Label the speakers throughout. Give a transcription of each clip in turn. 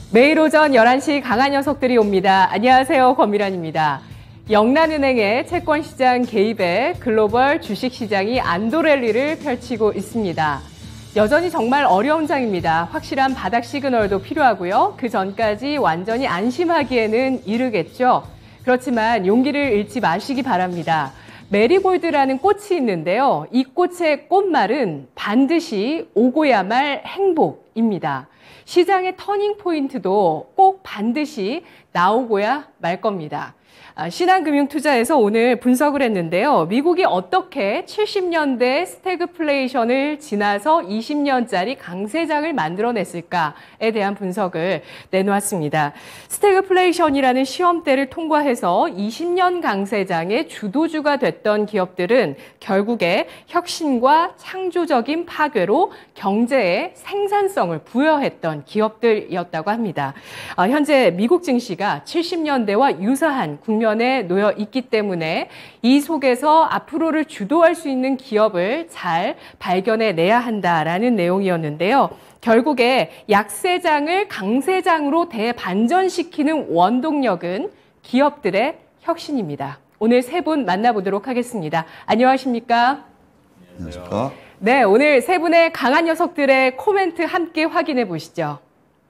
Speaker 1: 매일 오전 11시 강한 녀석들이 옵니다. 안녕하세요. 권미란입니다. 영란은행의 채권시장 개입에 글로벌 주식시장이 안도랠리를 펼치고 있습니다. 여전히 정말 어려운 장입니다. 확실한 바닥 시그널도 필요하고요. 그 전까지 완전히 안심하기에는 이르겠죠. 그렇지만 용기를 잃지 마시기 바랍니다. 메리골드라는 꽃이 있는데요. 이 꽃의 꽃말은 반드시 오고야 말 행복입니다. 시장의 터닝 포인트도 꼭 반드시 나오고야 말 겁니다. 신한금융투자에서 오늘 분석을 했는데요. 미국이 어떻게 70년대 스태그플레이션을 지나서 20년짜리 강세장을 만들어냈을까에 대한 분석을 내놓았습니다. 스태그플레이션이라는 시험대를 통과해서 20년 강세장의 주도주가 됐던 기업들은 결국에 혁신과 창조적인 파괴로 경제에 생산성을 부여했던 기업들이었다고 합니다. 현재 미국 증시가 70년대와 유사한 국면에 놓여 있기 때문에 이 속에서 앞으로를 주도할 수 있는 기업을 잘 발견해내야 한다라는 내용이었는데요. 결국에 약세장을 강세장으로 대반전시키는 원동력은 기업들의 혁신입니다. 오늘 세 분 만나보도록 하겠습니다. 안녕하십니까?
Speaker 2: 안녕하십니까?
Speaker 1: 네, 오늘 세 분의 강한 녀석들의 코멘트 함께 확인해 보시죠.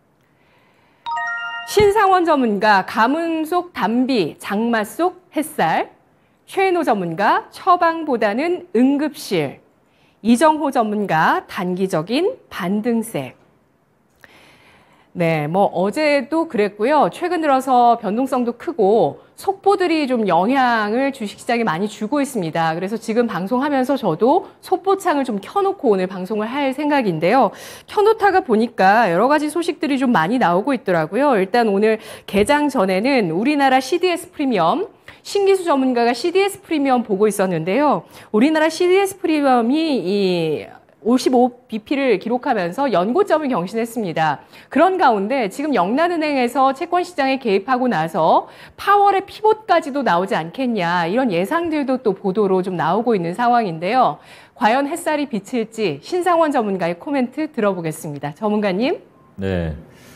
Speaker 1: 신상원 전문가, 가뭄 속 단비, 장마 속 햇살. 최인호 전문가, 처방보다는 응급실. 이정호 전문가, 단기적인 반등세. 네, 어제도 그랬고요. 최근 들어서 변동성도 크고 속보들이 좀 영향을 주식시장에 많이 주고 있습니다. 그래서 지금 방송하면서 저도 속보창을 좀 켜놓고 오늘 방송을 할 생각인데요. 켜놓다가 보니까 여러 가지 소식들이 좀 많이 나오고 있더라고요. 일단 오늘 개장 전에는 우리나라 CDS 프리미엄, 신기수 전문가가 CDS 프리미엄 보고 있었는데요. 우리나라 CDS 프리미엄이 55bp를 기록하면서 연고점을 경신했습니다. 그런 가운데 지금 영란은행에서 채권시장에 개입하고 나서 파월의 피봇까지도 나오지 않겠냐, 이런 예상들도 또 보도로 좀 나오고 있는 상황인데요. 과연 햇살이 비칠지 신상원 전문가의 코멘트 들어보겠습니다. 전문가님.
Speaker 3: 네.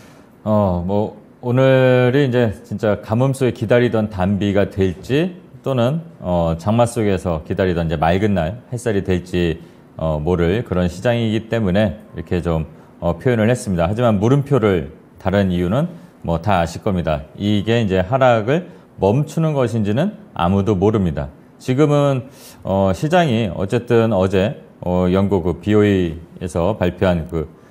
Speaker 3: 오늘이 이제 진짜 가뭄 속에 기다리던 단비가 될지 또는 장마 속에서 기다리던 이제 맑은 날 햇살이 될지 모를 그런 시장이기 때문에 이렇게 좀 표현을 했습니다. 하지만 물음표를 다른 이유는 다 아실 겁니다. 이게 이제 하락을 멈추는 것인지는 아무도 모릅니다. 지금은 시장이 어쨌든 어제 영국 그 BOE에서 발표한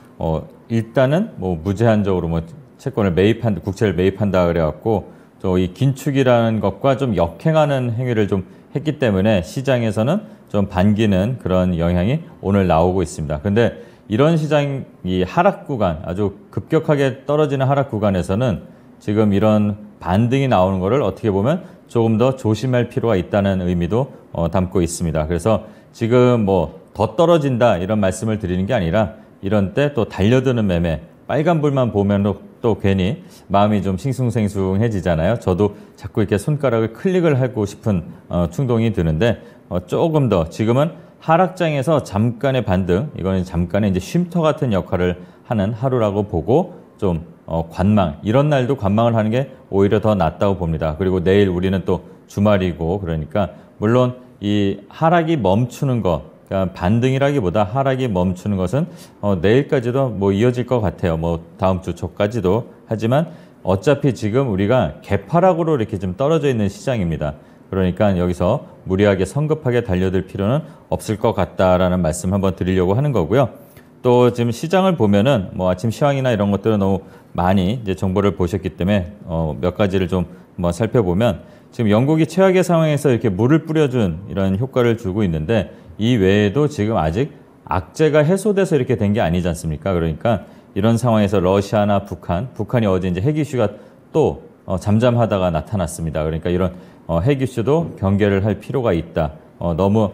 Speaker 3: 일단은 무제한적으로 채권을 국채를 매입한다 그래갖고 또 이 긴축이라는 것과 좀 역행하는 행위를 좀 했기 때문에 시장에서는 좀 반기는 그런 영향이 오늘 나오고 있습니다. 근데 이런 시장, 이 하락 구간, 아주 급격하게 떨어지는 하락 구간에서는 지금 이런 반등이 나오는 것을 어떻게 보면 조금 더 조심할 필요가 있다는 의미도 담고 있습니다. 그래서 지금 더 떨어진다 이런 말씀을 드리는 게 아니라 이런 때 또 달려드는 매매, 빨간불만 보면 또 괜히 마음이 좀 싱숭생숭해지잖아요. 저도 자꾸 이렇게 손가락을 클릭을 하고 싶은 충동이 드는데 조금 더 지금은 하락장에서 잠깐의 반등, 이거는 잠깐의 이제 쉼터 같은 역할을 하는 하루라고 보고 좀 관망, 이런 날도 관망을 하는 게 오히려 더 낫다고 봅니다. 그리고 내일 우리는 또 주말이고 그러니까 물론 이 하락이 멈추는 것, 그러니까 반등이라기보다 하락이 멈추는 것은 내일까지도 이어질 것 같아요. 다음 주 초까지도. 하지만 어차피 지금 우리가 개파락으로 이렇게 좀 떨어져 있는 시장입니다. 그러니까 여기서 무리하게 성급하게 달려들 필요는 없을 것 같다라는 말씀 한번 드리려고 하는 거고요. 또 지금 시장을 보면은 아침 시황이나 이런 것들은 너무 많이 이제 정보를 보셨기 때문에 몇 가지를 좀 살펴보면 지금 영국이 최악의 상황에서 이렇게 물을 뿌려준 이런 효과를 주고 있는데 이 외에도 지금 아직 악재가 해소돼서 이렇게 된 게 아니지 않습니까? 그러니까 이런 상황에서 러시아나 북한이 어제 이제 핵 이슈가 또 잠잠하다가 나타났습니다. 그러니까 이런 핵 이슈도 경계를 할 필요가 있다. 너무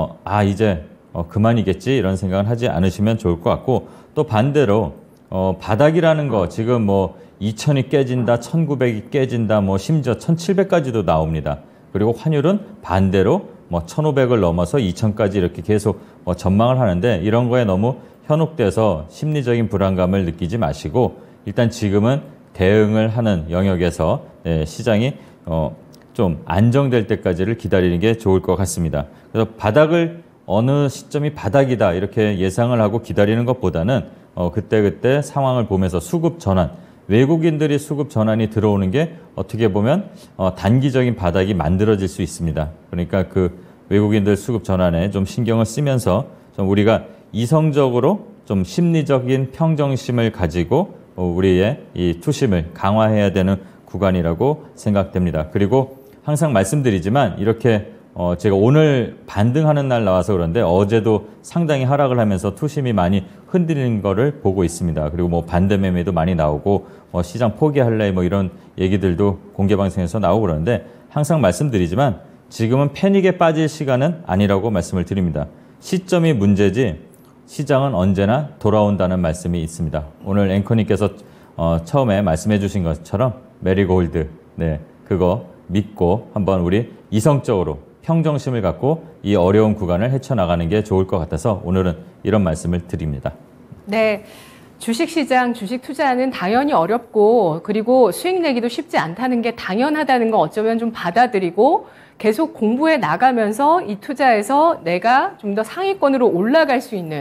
Speaker 3: 이제 그만이겠지 이런 생각을 하지 않으시면 좋을 것 같고, 또 반대로 바닥이라는 거 지금 2000이 깨진다, 1900이 깨진다, 심지어 1700까지도 나옵니다. 그리고 환율은 반대로 1500을 넘어서 2000까지 이렇게 계속 전망을 하는데, 이런 거에 너무 현혹돼서 심리적인 불안감을 느끼지 마시고 일단 지금은 대응을 하는 영역에서 시장이 좀 안정될 때까지를 기다리는 게 좋을 것 같습니다. 그래서 바닥을 어느 시점이 바닥이다 이렇게 예상을 하고 기다리는 것보다는 그때그때 상황을 보면서 수급 전환, 외국인들이 수급 전환이 들어오는 게 어떻게 보면 단기적인 바닥이 만들어질 수 있습니다. 그러니까 그 외국인들 수급 전환에 좀 신경을 쓰면서 좀 우리가 이성적으로 좀 심리적인 평정심을 가지고 우리의 이 투심을 강화해야 되는 구간이라고 생각됩니다. 그리고 항상 말씀드리지만 이렇게 제가 오늘 반등하는 날 나와서 그런데 어제도 상당히 하락을 하면서 투심이 많이 흔들리는 거를 보고 있습니다. 그리고 뭐 반대 매매도 많이 나오고 시장 포기할래 뭐 이런 얘기들도 공개 방송에서 나오고 그러는데 항상 말씀드리지만 지금은 패닉에 빠질 시간은 아니라고 말씀을 드립니다. 시점이 문제지 시장은 언제나 돌아온다는 말씀이 있습니다. 오늘 앵커님께서 처음에 말씀해 주신 것처럼 메리고ल्드 그거 믿고 한번 우리 이성적으로 평정심을 갖고 이 어려운 구간을 헤쳐나가는 게 좋을 것 같아서 오늘은 이런 말씀을 드립니다.
Speaker 1: 네. 주식시장, 주식 투자는 당연히 어렵고 그리고 수익 내기도 쉽지 않다는 게 당연하다는 거 어쩌면 좀 받아들이고 계속 공부해 나가면서 이 투자에서 내가 좀 더 상위권으로 올라갈 수 있는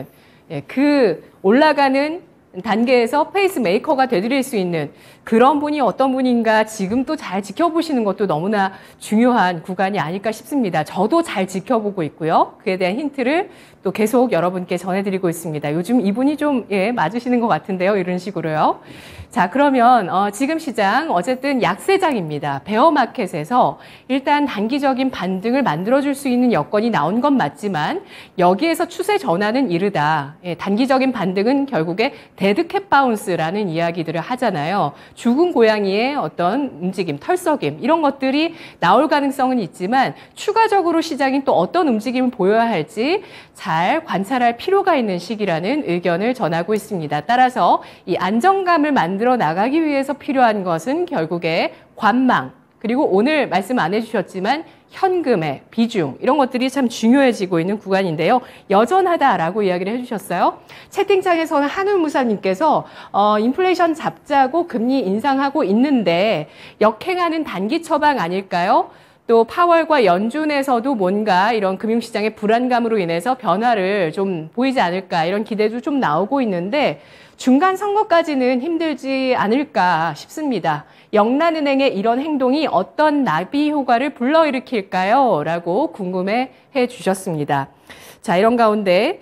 Speaker 1: 그 올라가는 단계에서 페이스 메이커가 되드릴 수 있는 그런 분이 어떤 분인가 지금 또 잘 지켜보시는 것도 너무나 중요한 구간이 아닐까 싶습니다. 저도 잘 지켜보고 있고요. 그에 대한 힌트를 또 계속 여러분께 전해드리고 있습니다. 요즘 이분이 좀 맞으시는 것 같은데요. 이런 식으로요. 자, 그러면 지금 시장 어쨌든 약세장입니다. 베어마켓에서 일단 단기적인 반등을 만들어줄 수 있는 여건이 나온 건 맞지만 여기에서 추세 전환은 이르다. 단기적인 반등은 결국에 데드캣 바운스라는 이야기들을 하잖아요. 죽은 고양이의 어떤 움직임, 털썩임 이런 것들이 나올 가능성은 있지만 추가적으로 시장이 또 어떤 움직임을 보여야 할지 잘 관찰할 필요가 있는 시기라는 의견을 전하고 있습니다. 따라서 이 안정감을 만들어 나가기 위해서 필요한 것은 결국에 관망 그리고 오늘 말씀 안 해주셨지만 현금의 비중 이런 것들이 참 중요해지고 있는 구간인데요. 여전하다라고 이야기를 해주셨어요. 채팅창에서는 한울무사님께서 인플레이션 잡자고 금리 인상하고 있는데 역행하는 단기 처방 아닐까요? 또 파월과 연준에서도 뭔가 이런 금융시장의 불안감으로 인해서 변화를 좀 보이지 않을까 이런 기대도 좀 나오고 있는데 중간 선거까지는 힘들지 않을까 싶습니다. 영란은행의 이런 행동이 어떤 나비 효과를 불러일으킬까요? 라고 궁금해 주셨습니다. 자, 이런 가운데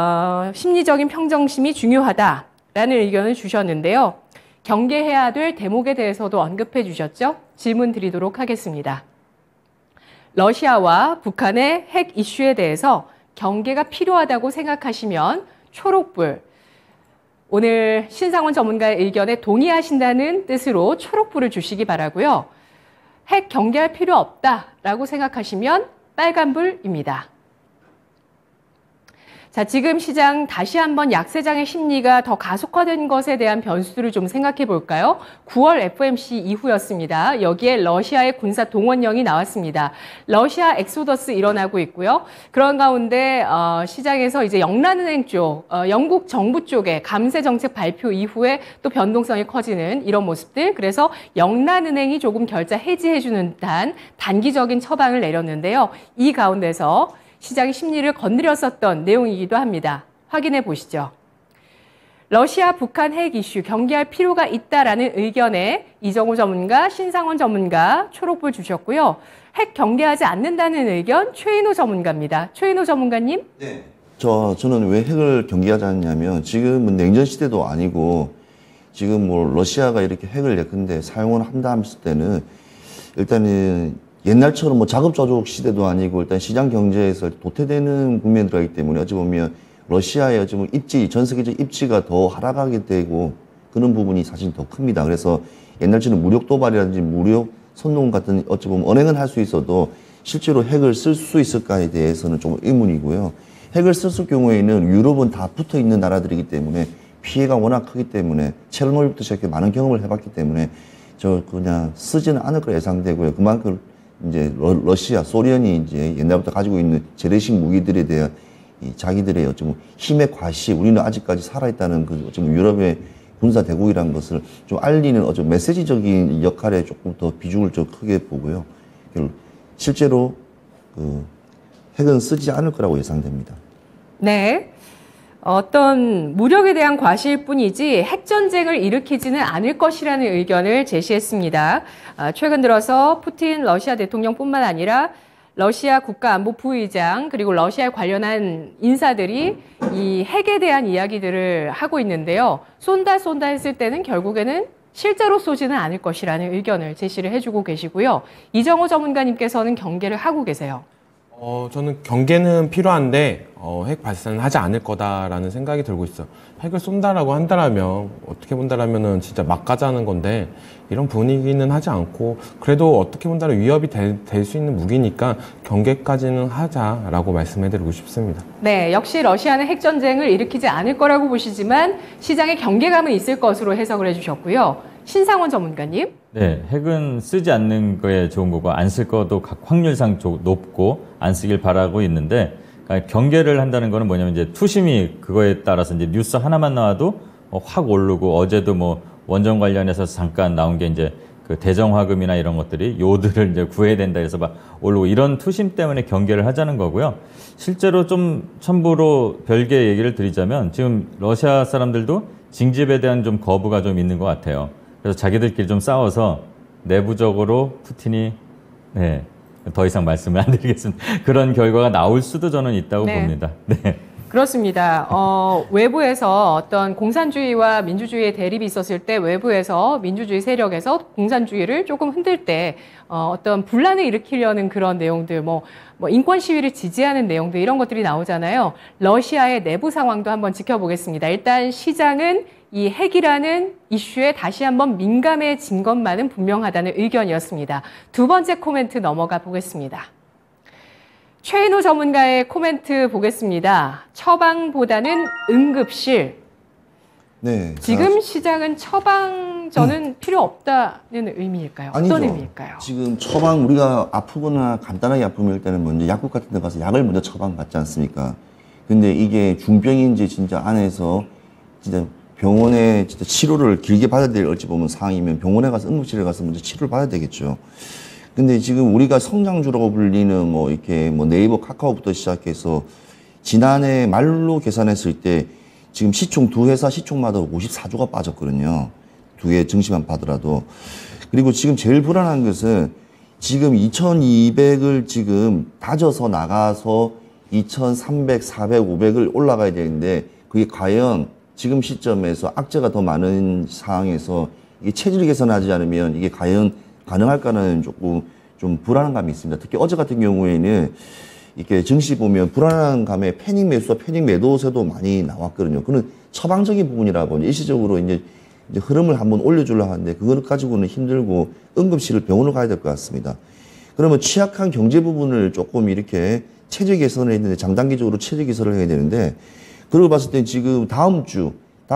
Speaker 1: 심리적인 평정심이 중요하다라는 의견을 주셨는데요. 경계해야 될 대목에 대해서도 언급해 주셨죠? 질문 드리도록 하겠습니다. 러시아와 북한의 핵 이슈에 대해서 경계가 필요하다고 생각하시면 초록불, 오늘 신상원 전문가의 의견에 동의하신다는 뜻으로 초록불을 주시기 바라고요. 핵 경계할 필요 없다라고 생각하시면 빨간불입니다. 자, 지금 시장 다시 한번 약세장의 심리가 더 가속화된 것에 대한 변수를 좀 생각해 볼까요? 9월 FOMC 이후였습니다. 여기에 러시아의 군사 동원령이 나왔습니다. 러시아 엑소더스 일어나고 있고요. 그런 가운데 시장에서 이제 영란은행 쪽, 영국 정부 쪽의 감세 정책 발표 이후에 또 변동성이 커지는 이런 모습들. 그래서 영란은행이 조금 결자 해지해주는 듯한 단기적인 처방을 내렸는데요. 이 가운데서 시장의 심리를 건드렸었던 내용이기도 합니다. 확인해 보시죠. 러시아, 북한 핵 이슈 경계할 필요가 있다라는 의견에 이정우 전문가, 신상원 전문가 초록불 주셨고요. 핵 경계하지 않는다는 의견 최인호 전문가입니다. 최인호 전문가님.
Speaker 2: 네. 저는 왜 핵을 경계하지 않냐면 지금은 냉전 시대도 아니고 지금 뭐 러시아가 이렇게 핵을 예컨대 사용을 한다 했을 때는 일단은 옛날처럼 뭐 자급자족 시대도 아니고 일단 시장 경제에서 도태되는 국면들이기 때문에 어찌 보면 러시아의 어찌 보면 입지, 전 세계적 입지가 더 하락하게 되고 그런 부분이 사실 더 큽니다. 그래서 옛날처럼 무력 도발이라든지 무력 선동 같은 어찌 보면 언행은 할 수 있어도 실제로 핵을 쓸 수 있을까에 대해서는 좀 의문이고요. 핵을 썼을 경우에는 유럽은 다 붙어 있는 나라들이기 때문에 피해가 워낙 크기 때문에 체르노빌부터 시작해 많은 경험을 해봤기 때문에 그냥 쓰지는 않을 거라 예상되고요. 그만큼 이제 러시아, 소련이 이제 옛날부터 가지고 있는 재래식 무기들에 대한 자기들의 어쩌면 힘의 과시, 우리는 아직까지 살아있다는 그 어쩌면 유럽의 군사 대국이라는 것을 좀 알리는 어떤 메시지적인 역할에 조금 더 비중을 좀 크게 보고요. 실제로 그 핵은 쓰지 않을 거라고 예상됩니다.
Speaker 1: 네. 어떤 무력에 대한 과시일 뿐이지 핵전쟁을 일으키지는 않을 것이라는 의견을 제시했습니다. 최근 들어서 푸틴 러시아 대통령뿐만 아니라 러시아 국가안보부의장 그리고 러시아에 관련한 인사들이 이 핵에 대한 이야기들을 하고 있는데요. 쏜다 했을 때는 결국에는 실제로 쏘지는 않을 것이라는 의견을 제시를 해주고 계시고요. 이정호 전문가님께서는 경계를 하고 계세요.
Speaker 4: 저는 경계는 필요한데 핵 발사는 하지 않을 거다라는 생각이 들고 있어요. 핵을 쏜다라고 한다라면 어떻게 본다라면은 진짜 막 가자는 건데 이런 분위기는 하지 않고 그래도 어떻게 본다면 위협이 될 수 있는 무기니까 경계까지는 하자라고 말씀해드리고 싶습니다.
Speaker 1: 네, 역시 러시아는 핵전쟁을 일으키지 않을 거라고 보시지만 시장에 경계감은 있을 것으로 해석을 해주셨고요. 신상원 전문가님.
Speaker 3: 네, 핵은 쓰지 않는 거에 좋은 거고 안 쓸 거도 각 확률상 높고 안 쓰길 바라고 있는데 그러니까 경계를 한다는 거는 뭐냐면 이제 투심이 그거에 따라서 이제 뉴스 하나만 나와도 확 오르고 어제도 뭐 원전 관련해서 잠깐 나온 게 이제 그 대정화금이나 이런 것들이 요들을 이제 구해야 된다 해서 막 오르고 이런 투심 때문에 경계를 하자는 거고요. 실제로 좀 첨부로 별개 얘기를 드리자면 지금 러시아 사람들도 징집에 대한 좀 거부가 좀 있는 것 같아요. 그래서 자기들끼리 좀 싸워서 내부적으로 푸틴이 네, 더 이상 말씀을 안 드리겠습니다. 그런 결과가 나올 수도 저는 있다고 봅니다. 네.
Speaker 1: 그렇습니다. 외부에서 어떤 공산주의와 민주주의의 대립이 있었을 때 외부에서 민주주의 세력에서 공산주의를 조금 흔들 때 어떤 분란을 일으키려는 그런 내용들, 뭐 인권 시위를 지지하는 내용들 이런 것들이 나오잖아요. 러시아의 내부 상황도 한번 지켜보겠습니다. 일단 시장은 이 핵이라는 이슈에 다시 한번 민감해진 것만은 분명하다는 의견이었습니다. 두 번째 코멘트 넘어가 보겠습니다. 최인호 전문가의 코멘트 보겠습니다. 처방보다는 응급실.
Speaker 2: 네.
Speaker 1: 지금 시장은 처방 저는 필요 없다는 의미일까요?
Speaker 2: 아니죠.
Speaker 1: 어떤 의미일까요?
Speaker 2: 지금 처방 우리가 아프거나 간단하게 아프면 일단은 먼저 약국 같은 데 가서 약을 먼저 처방받지 않습니까? 근데 이게 중병인지 진짜 안에서 진짜 병원에 진짜 치료를 길게 받아야 될 어찌 보면 상황이면 병원에 가서 응급실에 가서 먼저 치료를 받아야 되겠죠. 근데 지금 우리가 성장주라고 불리는 뭐 이렇게 뭐 네이버 카카오부터 시작해서 지난해 말로 계산했을 때 지금 시총 두 회사 시총마다 54조가 빠졌거든요. 두 개 증시만 봐더라도. 그리고 지금 제일 불안한 것은 지금 2200을 지금 다져서 나가서 2300, 400, 500을 올라가야 되는데 그게 과연 지금 시점에서 악재가 더 많은 상황에서 이게 체질 개선하지 않으면 이게 과연 가능할까는 조금 좀 불안한 감이 있습니다. 특히 어제 같은 경우에는 이렇게 증시 보면 불안한 감에 패닉 매수와 패닉 매도세도 많이 나왔거든요. 그건 처방적인 부분이라고 일시적으로 이제 흐름을 한번 올려주려고 하는데 그걸 가지고는 힘들고 응급실을 병원을 가야 될 것 같습니다. 그러면 취약한 경제 부분을 조금 이렇게 체질 개선을 해야 되는데 장단기적으로 체질 개선을 해야 되는데 그러고 봤을 때 지금 다음 주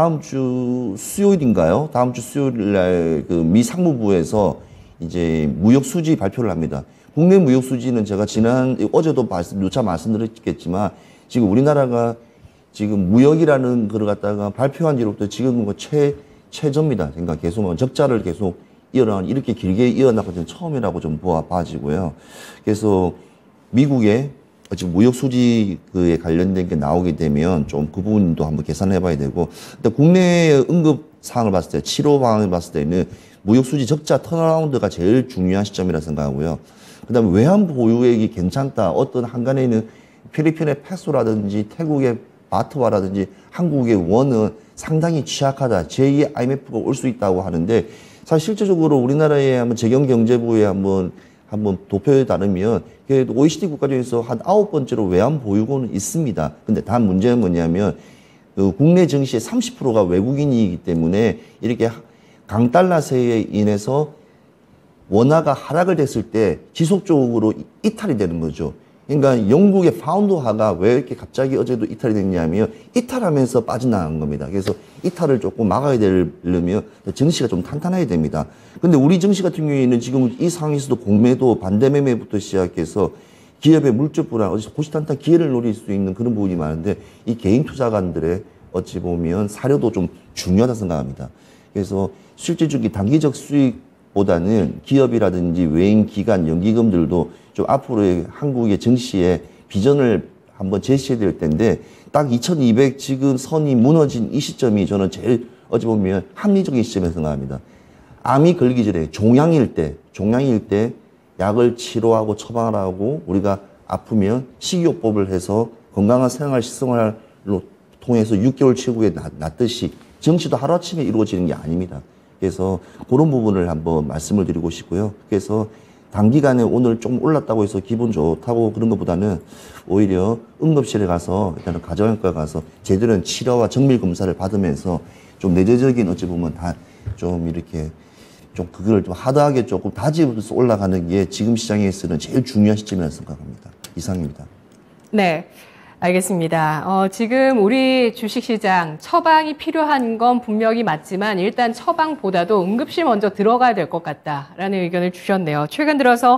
Speaker 2: 수요일인가요? 다음 주 수요일 날 그 미 상무부에서 이제 무역 수지 발표를 합니다. 국내 무역 수지는 제가 어제도 누차 말씀드렸겠지만 지금 우리나라가 지금 무역이라는 걸 갖다가 발표한 뒤로부터 지금 최저입니다. 그러니까 계속 적자를 계속 이렇게 길게 이어나가는 건 처음이라고 좀 봐지고요. 그래서 미국의 지금 무역 수지에 관련된 게 나오게 되면 좀 그 부분도 한번 계산해 봐야 되고, 일단 국내 응급 상황을 봤을 때, 치료 방안을 봤을 때는 무역 수지 적자 턴어라운드가 제일 중요한 시점이라 생각하고요. 그 다음에 외환 보유액이 괜찮다. 어떤 한간에는 필리핀의 페소라든지 태국의 바트와라든지 한국의 원은 상당히 취약하다. 제2의 IMF가 올 수 있다고 하는데, 사실 실질적으로 우리나라의 한번 재경경제부에 한번 도표에 따르면 그래도 OECD 국가 중에서 한 9번째로 외환 보유고는 있습니다. 근데 단 문제는 뭐냐면 그 국내 증시의 30%가 외국인이기 때문에 이렇게 강달러세에 인해서 원화가 하락을 됐을 때 지속적으로 이탈이 되는 거죠. 그러니까 영국의 파운드화가 왜 이렇게 갑자기 어제도 이탈이 됐냐면 이탈하면서 빠져나간 겁니다. 그래서 이탈을 조금 막아야 되려면 증시가 좀 탄탄해야 됩니다. 근데 우리 증시 같은 경우에는 지금 이 상황에서도 공매도 반대매매부터 시작해서 기업의 물적 불안, 호시탄탄 기회를 노릴 수 있는 그런 부분이 많은데 이 개인 투자가들의 어찌 보면 사료도 좀 중요하다 생각합니다. 그래서 실질적인 단기적 수익보다는 기업이라든지 외인 기관, 연기금들도 좀 앞으로의 한국의 증시의 비전을 한번 제시해야 될 텐데 딱 2200 지금 선이 무너진 이 시점이 저는 제일 어찌 보면 합리적인 시점이라고 생각합니다. 암이 걸리기 전에 종양일 때 약을 치료하고 처방을 하고 우리가 아프면 식이요법을 해서 건강한 생활로 통해서 6개월 치고에 낫듯이 정치도 하루아침에 이루어지는 게 아닙니다. 그래서 그런 부분을 한번 말씀을 드리고 싶고요. 그래서 단기간에 오늘 좀 올랐다고 해서 기분 좋다고 그런 것보다는 오히려 응급실에 가서 일단은 가정의과 가서 제대로 된 치료와 정밀 검사를 받으면서 좀 내재적인 어찌 보면 다 좀 이렇게 좀 그걸 좀 하드하게 조금 다지면서 올라가는 게 지금 시장에서는 제일 중요한 시점이라고 생각합니다. 이상입니다.
Speaker 1: 네. 알겠습니다. 지금 우리 주식시장 처방이 필요한 건 분명히 맞지만 일단 처방보다도 응급실 먼저 들어가야 될 것 같다라는 의견을 주셨네요. 최근 들어서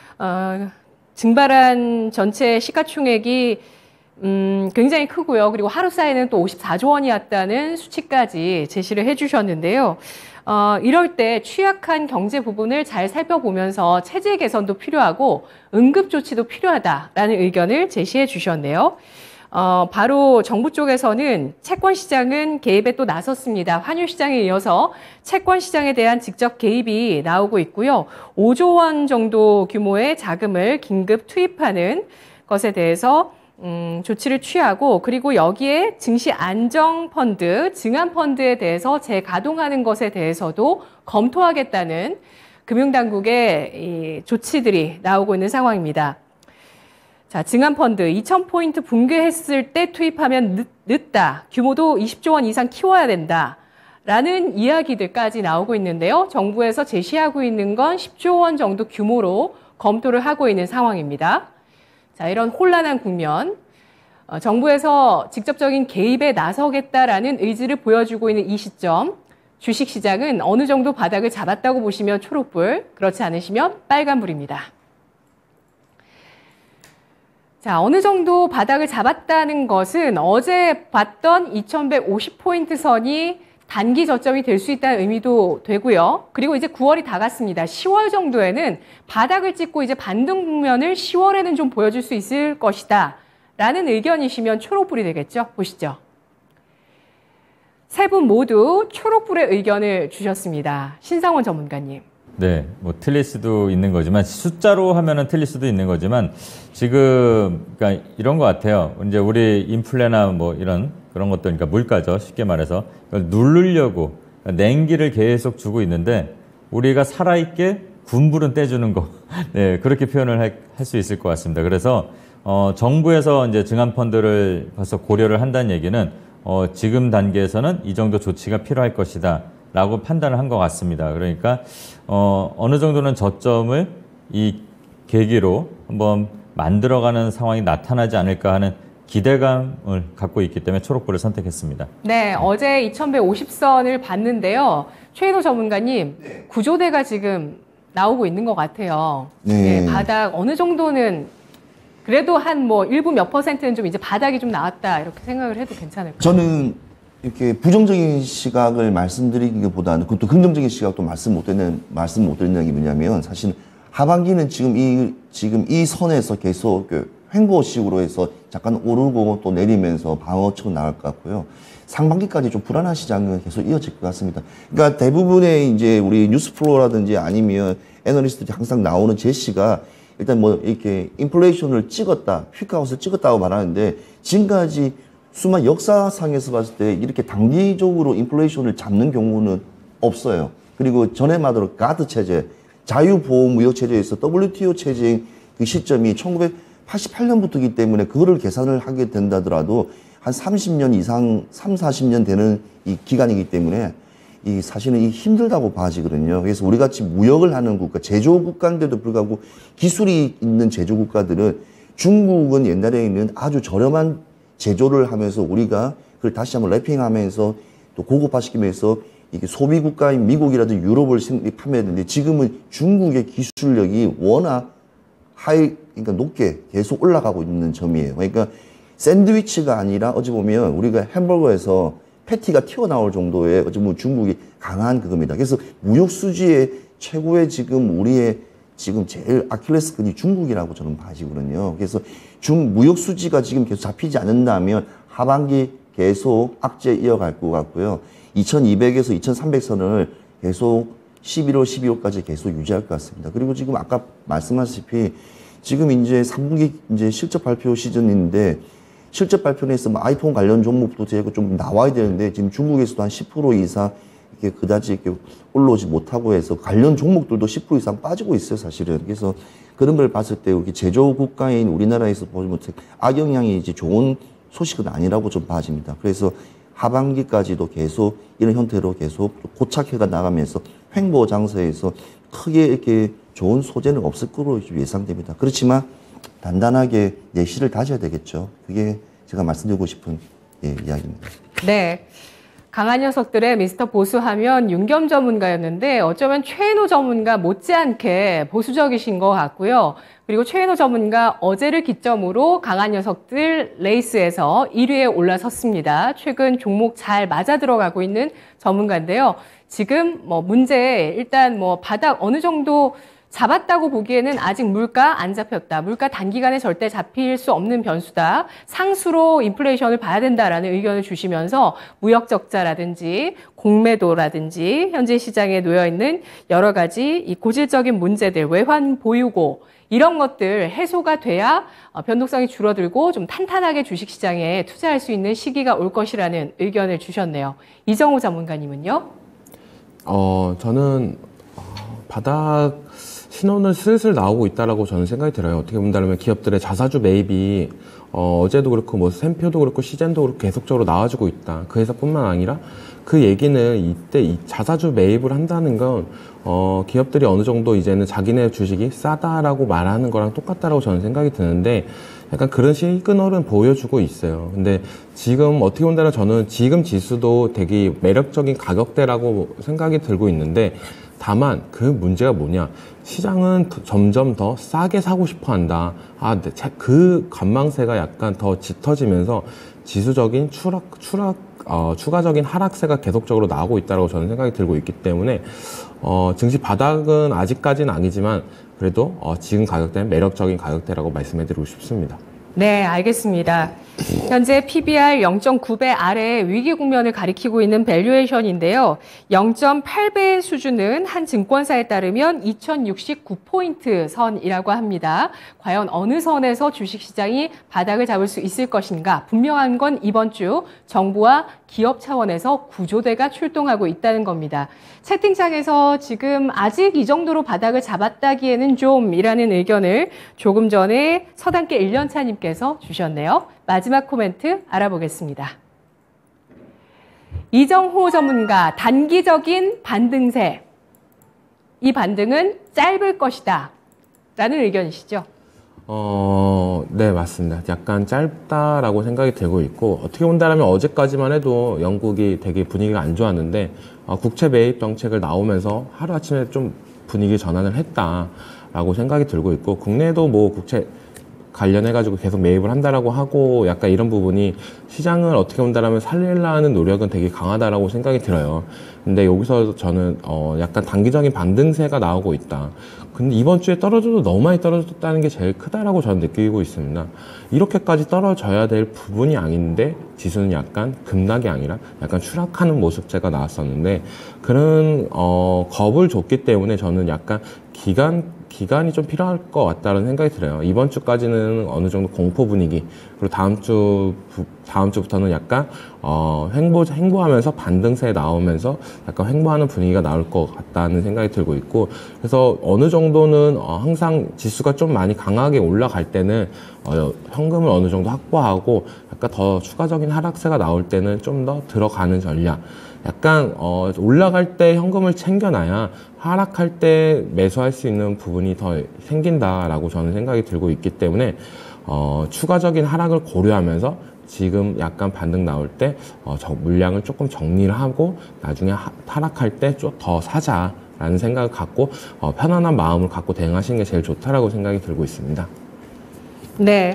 Speaker 1: 증발한 전체 시가총액이 굉장히 크고요. 그리고 하루 사이에는 또 54조 원이었다는 수치까지 제시를 해주셨는데요. 이럴 때 취약한 경제 부분을 잘 살펴보면서 체제 개선도 필요하고 응급 조치도 필요하다라는 의견을 제시해 주셨네요. 바로 정부 쪽에서는 채권 시장은 개입에 또 나섰습니다. 환율 시장에 이어서 채권 시장에 대한 직접 개입이 나오고 있고요. 5조 원 정도 규모의 자금을 긴급 투입하는 것에 대해서 조치를 취하고 그리고 여기에 증시 안정 펀드, 증안 펀드에 대해서 재가동하는 것에 대해서도 검토하겠다는 금융당국의 이 조치들이 나오고 있는 상황입니다. 자, 증안 펀드 2,000포인트 붕괴했을 때 투입하면 늦다. 규모도 20조 원 이상 키워야 된다. 라는 이야기들까지 나오고 있는데요. 정부에서 제시하고 있는 건 10조 원 정도 규모로 검토를 하고 있는 상황입니다. 자, 이런 혼란한 국면, 정부에서 직접적인 개입에 나서겠다라는 의지를 보여주고 있는 이 시점, 주식시장은 어느 정도 바닥을 잡았다고 보시면 초록불, 그렇지 않으시면 빨간불입니다. 자, 어느 정도 바닥을 잡았다는 것은 어제 봤던 2150포인트 선이 단기 저점이 될 수 있다는 의미도 되고요. 그리고 이제 9월이 다 갔습니다. 10월 정도에는 바닥을 찍고 이제 반등 국면을 10월에는 좀 보여줄 수 있을 것이다. 라는 의견이시면 초록불이 되겠죠? 보시죠. 세 분 모두 초록불의 의견을 주셨습니다. 신상원 전문가님.
Speaker 3: 네, 뭐 틀릴 수도 있는 거지만 숫자로 하면은 틀릴 수도 있는 거지만 지금 그러니까 이런 것 같아요. 이제 우리 인플레나 뭐 이런 그런 것들 그러니까 물가죠. 쉽게 말해서 이걸 누르려고 냉기를 계속 주고 있는데 우리가 살아있게 군불은 떼주는 거. 네, 그렇게 표현을 할 수 있을 것 같습니다. 그래서 정부에서 이제 증안 펀드를 벌써 고려를 한다는 얘기는 지금 단계에서는 이 정도 조치가 필요할 것이다. 라고 판단을 한 것 같습니다. 그러니까 어느 정도는 저점을 이 계기로 한번 만들어가는 상황이 나타나지 않을까 하는 기대감을 갖고 있기 때문에 초록불을 선택했습니다.
Speaker 1: 네, 어제 2150선을 봤는데요. 최인호 전문가님,
Speaker 2: 네.
Speaker 1: 구조대가 지금 나오고 있는 것 같아요.
Speaker 2: 네.
Speaker 1: 네, 바닥 어느 정도는 그래도 한 뭐 일부 몇 %는 좀 이제 바닥이 좀 나왔다 이렇게 생각을 해도 괜찮을까요?
Speaker 2: 저는 이렇게 부정적인 시각을 말씀드리기보다는 그것도 긍정적인 시각도 말씀 못 드리는 게 뭐냐면 사실 하반기는 지금 이 선에서 계속 횡보식으로 해서 잠깐 오르고 또 내리면서 방어치고 나갈 것 같고요. 상반기까지 좀 불안한 시장은 계속 이어질 것 같습니다. 그러니까 대부분의 이제 우리 뉴스플로우라든지 아니면 애널리스트들이 항상 나오는 제시가 일단 뭐 이렇게 인플레이션을 찍었다, 퀵아웃을 찍었다고 말하는데 지금까지 수많은 역사상에서 봤을 때 이렇게 단기적으로 인플레이션을 잡는 경우는 없어요. 그리고 전에 말대로 가드 체제, 자유보호무역 체제에서 WTO 체제의 그 시점이 1988년부터이기 때문에 그거를 계산을 하게 된다더라도 한 30년 이상, 3, 40년 되는 이 기간이기 때문에 이 사실은 이 힘들다고 봐지거든요. 그래서 우리 같이 무역을 하는 국가, 제조국가인데도 불구하고 기술이 있는 제조국가들은 중국은 옛날에 있는 아주 저렴한 제조를 하면서 우리가 그걸 다시 한번 래핑하면서 또 고급화시키면서 이게 소비 국가인 미국이라든지 유럽을 판매했는데 지금은 중국의 기술력이 워낙 그러니까 높게 계속 올라가고 있는 점이에요. 그러니까 샌드위치가 아니라 어찌 보면 우리가 햄버거에서 패티가 튀어나올 정도의 어찌 보면 중국이 강한 그겁니다. 그래서 무역 수지의 최고의 지금 우리의 지금 제일 아킬레스건이 중국이라고 저는 봐지거든요. 그래서 무역 수지가 지금 계속 잡히지 않는다면 하반기 계속 악재 이어갈 것 같고요. 2200에서 2300선을 계속 11월, 12월까지 계속 유지할 것 같습니다. 그리고 지금 아까 말씀하셨다시피 지금 이제 3분기 이제 실적 발표 시즌인데 실적 발표에서 뭐 아이폰 관련 종목도 되고 좀 나와야 되는데 지금 중국에서도 한 10% 이상 이렇게 그다지 이렇게 올라오지 못하고 해서 관련 종목들도 10% 이상 빠지고 있어요, 사실은. 그래서 그런 걸 봤을 때 이렇게 제조 국가인 우리나라에서 보면 악영향이 이제 좋은 소식은 아니라고 좀 봐집니다. 그래서 하반기까지도 계속 이런 형태로 계속 고착해가 나가면서 횡보 장세에서 크게 이렇게 좋은 소재는 없을 거로 예상됩니다. 그렇지만 단단하게 내실을 다져야 되겠죠. 그게 제가 말씀드리고 싶은 이야기입니다.
Speaker 1: 네. 강한 녀석들의 미스터 보수하면 윤겸 전문가였는데 어쩌면 최인호 전문가 못지않게 보수적이신 것 같고요. 그리고 최인호 전문가 어제를 기점으로 강한 녀석들 레이스에서 1위에 올라섰습니다. 최근 종목 잘 맞아 들어가고 있는 전문가인데요. 지금 문제 일단 바닥 어느 정도 잡았다고 보기에는 아직 물가 안 잡혔다. 물가 단기간에 절대 잡힐 수 없는 변수다. 상수로 인플레이션을 봐야 된다라는 의견을 주시면서 무역 적자라든지 공매도라든지 현재 시장에 놓여 있는 여러 가지 이 고질적인 문제들, 외환 보유고 이런 것들 해소가 돼야 변동성이 줄어들고 좀 탄탄하게 주식시장에 투자할 수 있는 시기가 올 것이라는 의견을 주셨네요. 이정호 전문가님은요?
Speaker 4: 저는 바닥 신호는 슬슬 나오고 있다라고 저는 생각이 들어요. 어떻게 본다면 기업들의 자사주 매입이 어제도 그렇고 샘표도 그렇고 시젠도 그렇고 계속적으로 나와주고 있다. 그 회사뿐만 아니라 그 얘기는 이때 이 자사주 매입을 한다는 건 기업들이 어느 정도 이제는 자기네 주식이 싸다라고 말하는 거랑 똑같다라고 저는 생각이 드는데 약간 그런 시그널은 보여주고 있어요. 근데 지금 어떻게 본다면 저는 지금 지수도 되게 매력적인 가격대라고 생각이 들고 있는데 다만 그 문제가 뭐냐, 시장은 점점 더 싸게 사고 싶어 한다. 그 관망세가 약간 더 짙어지면서 지수적인 추가적인 하락세가 계속적으로 나오고 있다고 저는 생각이 들고 있기 때문에 증시 바닥은 아직까지는 아니지만 그래도 지금 가격대는 매력적인 가격대라고 말씀해드리고 싶습니다.
Speaker 1: 네, 알겠습니다. 현재 PBR 0.9배 아래 위기 국면을 가리키고 있는 밸류에이션인데요. 0.8배 수준은 한 증권사에 따르면 2069포인트 선이라고 합니다. 과연 어느 선에서 주식시장이 바닥을 잡을 수 있을 것인가? 분명한 건 이번 주 정부와 기업 차원에서 구조대가 출동하고 있다는 겁니다. 채팅창에서 지금 아직 이 정도로 바닥을 잡았다기에는 좀이라는 의견을 조금 전에 서당계 1년차님께서 주셨네요. 마지막 코멘트 알아보겠습니다. 이정호 전문가, 단기적인 반등세. 이 반등은 짧을 것이다. 라는 의견이시죠?
Speaker 4: 네, 맞습니다. 약간 짧다라고 생각이 들고 있고, 어떻게 본다면 어제까지만 해도 영국이 되게 분위기가 안 좋았는데, 국채 매입 정책을 나오면서 하루아침에 좀 분위기 전환을 했다라고 생각이 들고 있고, 국내도 국채 관련해가지고 계속 매입을 한다라고 하고 약간 이런 부분이 시장을 어떻게 본다면 살리려는 노력은 되게 강하다라고 생각이 들어요. 근데 여기서 저는 약간 단기적인 반등세가 나오고 있다. 근데 이번 주에 떨어져도 너무 많이 떨어졌다는 게 제일 크다라고 저는 느끼고 있습니다. 이렇게까지 떨어져야 될 부분이 아닌데 지수는 약간 급락이 아니라 약간 추락하는 모습체가 나왔었는데 그런 겁을 줬기 때문에 저는 약간 기간이 좀 필요할 것 같다는 생각이 들어요. 이번 주까지는 어느 정도 공포 분위기, 그리고 다음 주부터는 약간 횡보하면서 반등세 나오면서 약간 횡보하는 분위기가 나올 것 같다는 생각이 들고 있고, 그래서 어느 정도는 항상 지수가 좀 많이 강하게 올라갈 때는 현금을 어느 정도 확보하고 약간 더 추가적인 하락세가 나올 때는 좀 더 들어가는 전략. 약간 올라갈 때 현금을 챙겨놔야 하락할 때 매수할 수 있는 부분이 더 생긴다라고 저는 생각이 들고 있기 때문에 추가적인 하락을 고려하면서 지금 약간 반등 나올 때 물량을 조금 정리를 하고 나중에 하락할 때 좀 더 사자라는 생각을 갖고 편안한 마음을 갖고 대응하시는 게 제일 좋다라고 생각이 들고 있습니다.
Speaker 1: 네.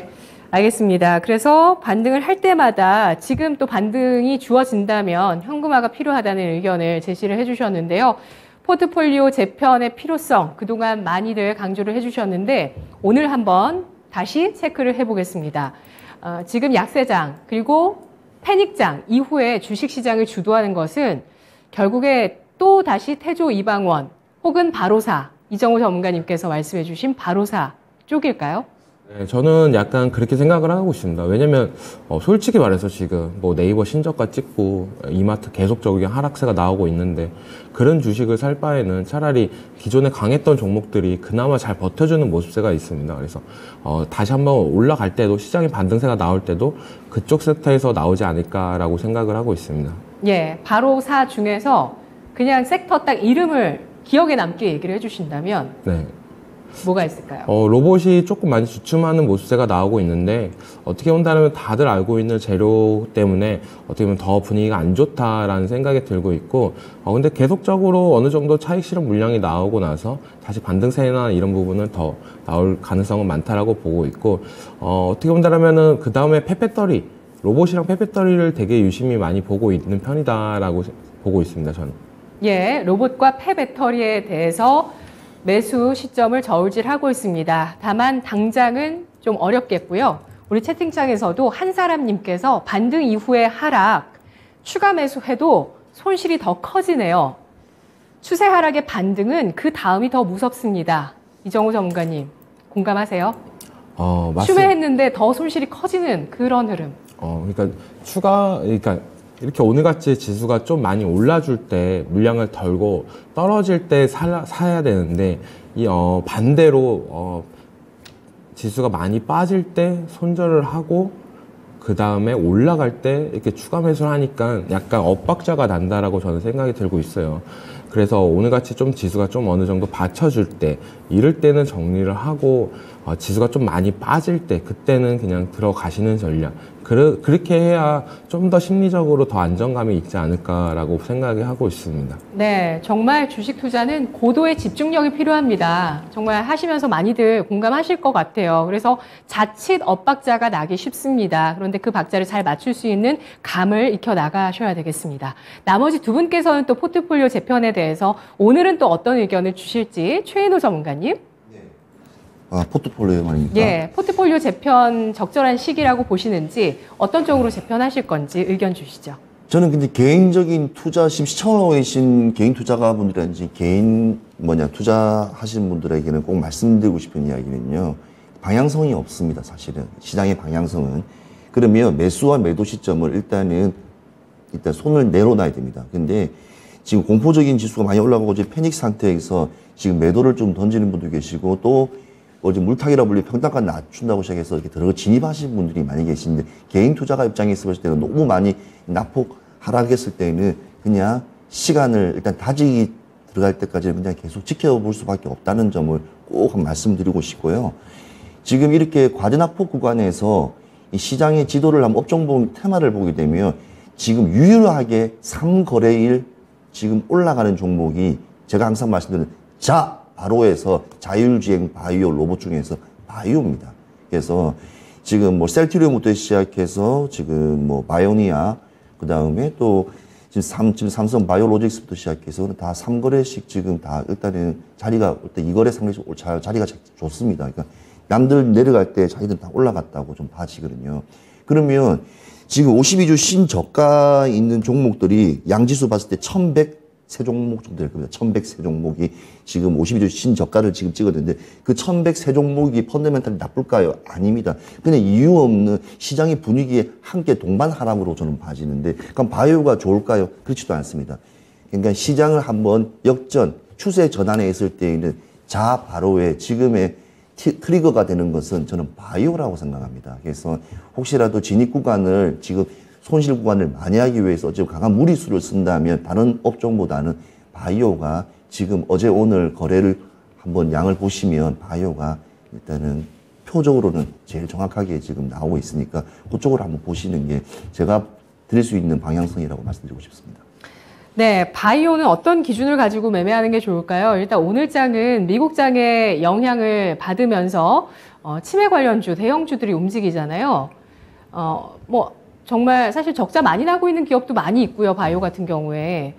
Speaker 1: 알겠습니다. 그래서 반등을 할 때마다 지금 또 반등이 주어진다면 현금화가 필요하다는 의견을 제시를 해주셨는데요. 포트폴리오 재편의 필요성 그동안 많이들 강조를 해주셨는데 오늘 한번 다시 체크를 해보겠습니다. 지금 약세장 그리고 패닉장 이후에 주식시장을 주도하는 것은 결국에 또 다시 태조 이방원 혹은 바로사 이정우 전문가님께서 말씀해 주신 바로사 쪽일까요?
Speaker 4: 네, 저는 약간 그렇게 생각을 하고 있습니다. 왜냐면 솔직히 말해서 지금 뭐 네이버 신저가 찍고 이마트 계속적인 하락세가 나오고 있는데 그런 주식을 살 바에는 차라리 기존에 강했던 종목들이 그나마 잘 버텨주는 모습세가 있습니다. 그래서 다시 한번 올라갈 때도 시장의 반등세가 나올 때도 그쪽 섹터에서 나오지 않을까라고 생각을 하고 있습니다.
Speaker 1: 예, 바로사 중에서 그냥 섹터 딱 이름을 기억에 남게 얘기를 해주신다면
Speaker 4: 네.
Speaker 1: 뭐가 있을까요?
Speaker 4: 로봇이 조금 많이 주춤하는 모습세가 나오고 있는데 어떻게 본다면 다들 알고 있는 재료 때문에 어떻게 보면 더 분위기가 안 좋다라는 생각이 들고 있고 근데 계속적으로 어느 정도 차익 실현 물량이 나오고 나서 다시 반등세나 이런 부분은 더 나올 가능성은 많다라고 보고 있고 어떻게 본다면은 그 다음에 폐배터리 로봇이랑 폐배터리를 되게 유심히 많이 보고 있는 편이다라고 보고 있습니다. 저는.
Speaker 1: 예, 로봇과 폐배터리에 대해서 매수 시점을 저울질하고 있습니다. 다만 당장은 좀 어렵겠고요. 우리 채팅창에서도 한 사람님께서 반등 이후에 하락, 추가 매수해도 손실이 더 커지네요. 추세 하락의 반등은 그 다음이 더 무섭습니다. 이정우 전문가님, 공감하세요?
Speaker 4: 맞습니다.
Speaker 1: 추매했는데 더 손실이 커지는 그런 흐름.
Speaker 4: 그러니까 이렇게 오늘같이 지수가 좀 많이 올라줄 때 물량을 덜고 떨어질 때 사야 되는데 반대로 지수가 많이 빠질 때 손절을 하고 그 다음에 올라갈 때 이렇게 추가 매수를 하니까 약간 엇박자가 난다라고 저는 생각이 들고 있어요. 그래서 오늘같이 좀 지수가 좀 어느 정도 받쳐줄 때 이럴 때는 정리를 하고 지수가 좀 많이 빠질 때 그때는 그냥 들어가시는 전략 그렇게 해야 좀 더 심리적으로 더 안정감이 있지 않을까라고 생각을 하고 있습니다.
Speaker 1: 네, 정말 주식 투자는 고도의 집중력이 필요합니다. 정말 하시면서 많이들 공감하실 것 같아요. 그래서 자칫 엇박자가 나기 쉽습니다. 그런데 그 박자를 잘 맞출 수 있는 감을 익혀 나가셔야 되겠습니다. 나머지 두 분께서는 또 포트폴리오 재편에 대해서 오늘은 또 어떤 의견을 주실지 최인호 전문가님.
Speaker 2: 포트폴리오 말입니까?
Speaker 1: 예, 포트폴리오 재편 적절한 시기라고 보시는지 어떤 쪽으로 재편하실 건지 의견 주시죠.
Speaker 2: 저는 근데 개인적인 투자, 지금 시청하고 계신 개인 투자가분들이라든지 개인 투자하시는 분들에게는 꼭 말씀드리고 싶은 이야기는요. 방향성이 없습니다, 사실은. 시장의 방향성은. 그러면 매수와 매도 시점을 일단 손을 내려놔야 됩니다. 근데 지금 공포적인 지수가 많이 올라가고 이제 패닉 상태에서 지금 매도를 좀 던지는 분도 계시고 또 어제 물타기라 불리 평단가 낮춘다고 시작해서 이렇게 들어 진입하신 분들이 많이 계신데 개인 투자가 입장에서 봤을 때는 너무 많이 낙폭 하락했을 때는 그냥 시간을 일단 다지기 들어갈 때까지는 그냥 계속 지켜볼 수밖에 없다는 점을 꼭 말씀드리고 싶고요. 지금 이렇게 과대낙폭 구간에서 이 시장의 지도를 한번 업종 테마를 보게 되면 지금 유일하게 3거래일 지금 올라가는 종목이 제가 항상 말씀드리는 바로에서 자율주행 바이오 로봇 중에서 바이오입니다. 그래서 지금 뭐 셀트리온부터 시작해서 지금 뭐 바이오니아 그 다음에 또 지금 삼성 바이오로직스부터 시작해서 다 3거래씩 지금 다 일단은 자리가 2거래 상대적으로 자리가 좋습니다. 그러니까 남들 내려갈 때 자기들 다 올라갔다고 좀 봐지거든요. 그러면 지금 52주 신저가 있는 종목들이 양지수 봤을 때 1100세 종목 정도 될 겁니다. 1100세 종목이 지금 52주 신저가를 지금 찍었는데 그 1100세 종목이 펀더멘탈이 나쁠까요? 아닙니다. 그냥 이유 없는 시장의 분위기에 함께 동반 하락으로 저는 봐지는데 그럼 바이오가 좋을까요? 그렇지도 않습니다. 그러니까 시장을 한번 역전, 추세 전환에 있을 때에는 바로의 지금의 트리거가 되는 것은 저는 바이오라고 생각합니다. 그래서 혹시라도 진입 구간을 지금 손실 구간을 많이 하기 위해서 어제 강한 무리수를 쓴다면 다른 업종보다는 바이오가 지금 어제 오늘 거래를 한번 양을 보시면 바이오가 일단은 표적으로는 제일 정확하게 지금 나오고 있으니까 그쪽으로 한번 보시는 게 제가 드릴 수 있는 방향성이라고 말씀드리고 싶습니다.
Speaker 1: 네, 바이오는 어떤 기준을 가지고 매매하는 게 좋을까요? 일단 오늘 장은 미국 장의 영향을 받으면서 치매 관련주, 대형주들이 움직이잖아요. 뭐 정말 사실 적자 많이 나고 있는 기업도 많이 있고요. 바이오 같은 경우에.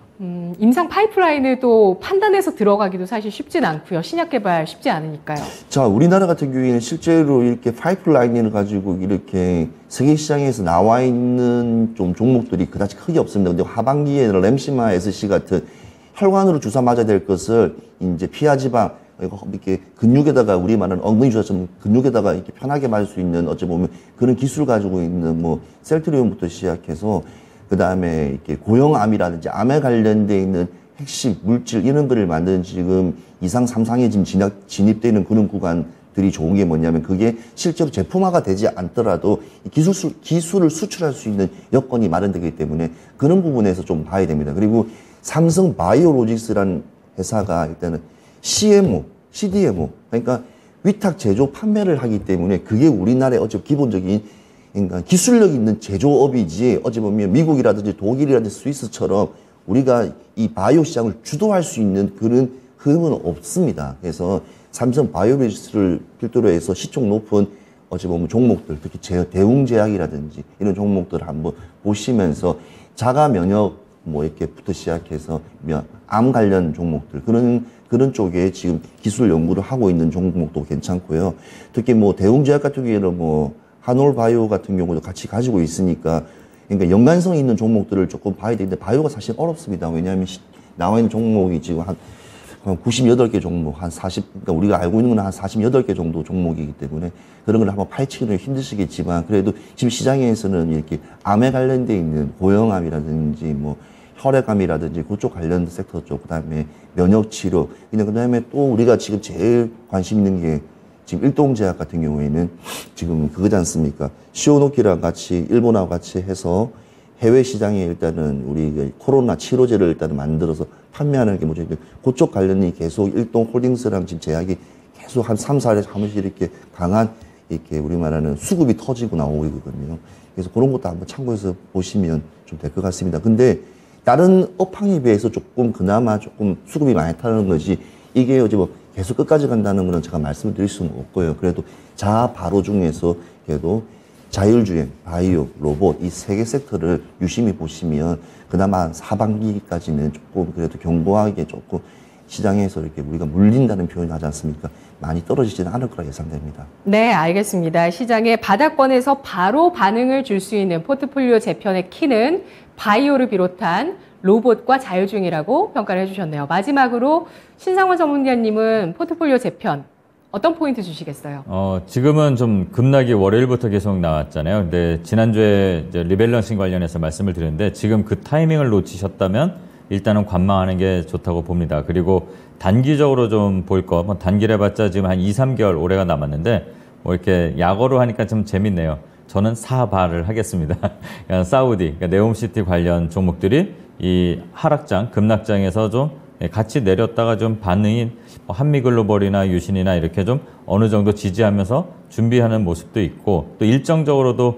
Speaker 1: 임상 파이프라인을 또 판단해서 들어가기도 사실 쉽진 않고요. 신약 개발 쉽지 않으니까요.
Speaker 2: 자, 우리나라 같은 경우에는 실제로 이렇게 파이프라인을 가지고 이렇게 세계 시장에서 나와 있는 좀 종목들이 그다지 크게 없습니다. 근데 하반기에 램시마 SC 같은 혈관으로 주사 맞아야 될 것을 이제 피하지방 이렇게 근육에다가 우리 말하는 엉덩이 주사처럼 근육에다가 이렇게 편하게 맞을 수 있는 어찌 보면 그런 기술을 가지고 있는 뭐 셀트리온부터 시작해서 그 다음에 이렇게 고형암이라든지 암에 관련돼 있는 핵심 물질 이런 거를 만드는 지금 2상, 3상에 지금 진입되는 그런 구간들이 좋은 게 뭐냐면 그게 실제로 제품화가 되지 않더라도 기술을 수출할 수 있는 여건이 마련되기 때문에 그런 부분에서 좀 봐야 됩니다. 그리고 삼성 바이오로직스라는 회사가 일단은 CMO, CDMO 그러니까 위탁 제조 판매를 하기 때문에 그게 우리나라의 어째 기본적인 그러니까 기술력 있는 제조업이지 어찌 보면 미국이라든지 독일이라든지 스위스처럼 우리가 이 바이오 시장을 주도할 수 있는 그런 흐름은 없습니다. 그래서 삼성 바이오로직스를 필두로 해서 시총 높은 어찌 보면 종목들, 특히 대웅제약이라든지 이런 종목들을 한번 보시면서 자가 면역 뭐 이렇게부터 시작해서 암 관련 종목들 그런 쪽에 지금 기술 연구를 하고 있는 종목도 괜찮고요. 특히 뭐 대웅제약 같은 경우에는 뭐 한올바이오 같은 경우도 같이 가지고 있으니까 그러니까 연관성 있는 종목들을 조금 봐야 되는데 바이오가 사실 어렵습니다. 왜냐하면 나와 있는 종목이 지금 한 98개 종목, 한 40, 그러니까 우리가 알고 있는 건 한 48개 정도 종목이기 때문에 그런 걸 한번 파헤치기는 힘드시겠지만 그래도 지금 시장에서는 이렇게 암에 관련돼 있는 고형암이라든지 뭐 혈액암이라든지 그쪽 관련 섹터 쪽, 그 다음에 면역치료, 그냥 그 다음에 또 우리가 지금 제일 관심 있는 게 지금 일동제약 같은 경우에는 지금 그거지 않습니까? 시오노키랑 같이 일본하고 같이 해서 해외 시장에 일단은 우리 코로나 치료제를 일단은 만들어서 판매하는 게 뭐죠? 그쪽 관련이 계속 일동 홀딩스랑 지금 제약이 계속 한 3, 4년에 한 번씩 이렇게 강한 이렇게 우리 말하는 수급이 터지고 나오고 있거든요. 그래서 그런 것도 한번 참고해서 보시면 좀 될 것 같습니다. 근데 다른 업황에 비해서 조금 그나마 조금 수급이 많이 타는 거지 이게 어제 뭐 계속 끝까지 간다는 거는 제가 말씀을 드릴 수는 없고요. 그래도 바로 중에서 그래도 자율주행, 바이오, 로봇 이 세 개 섹터를 유심히 보시면 그나마 하반기까지는 조금 그래도 견고하게 조금 시장에서 이렇게 우리가 물린다는 표현을 하지 않습니까? 많이 떨어지지는 않을 거라 예상됩니다.
Speaker 1: 네, 알겠습니다. 시장의 바닥권에서 바로 반응을 줄 수 있는 포트폴리오 재편의 키는 바이오를 비롯한 로봇과 자율주행이라고 평가를 해주셨네요. 마지막으로 신상원 전문가님은 포트폴리오 재편 어떤 포인트 주시겠어요?
Speaker 3: 지금은 좀 급락이 월요일부터 계속 나왔잖아요. 근데 지난주에 이제 리밸런싱 관련해서 말씀을 드렸는데 지금 그 타이밍을 놓치셨다면 일단은 관망하는 게 좋다고 봅니다. 그리고 단기적으로 좀 볼 거, 뭐 단기를 해봤자 지금 한 2, 3개월 올해가 남았는데 뭐 이렇게 약어로 하니까 좀 재밌네요. 저는 사바를 하겠습니다. 그러니까 사우디, 그러니까 네옴시티 관련 종목들이 이 하락장, 급락장에서 좀 같이 내렸다가 좀 반응이 한미글로벌이나 유신이나 이렇게 좀 어느 정도 지지하면서 준비하는 모습도 있고 또 일정적으로도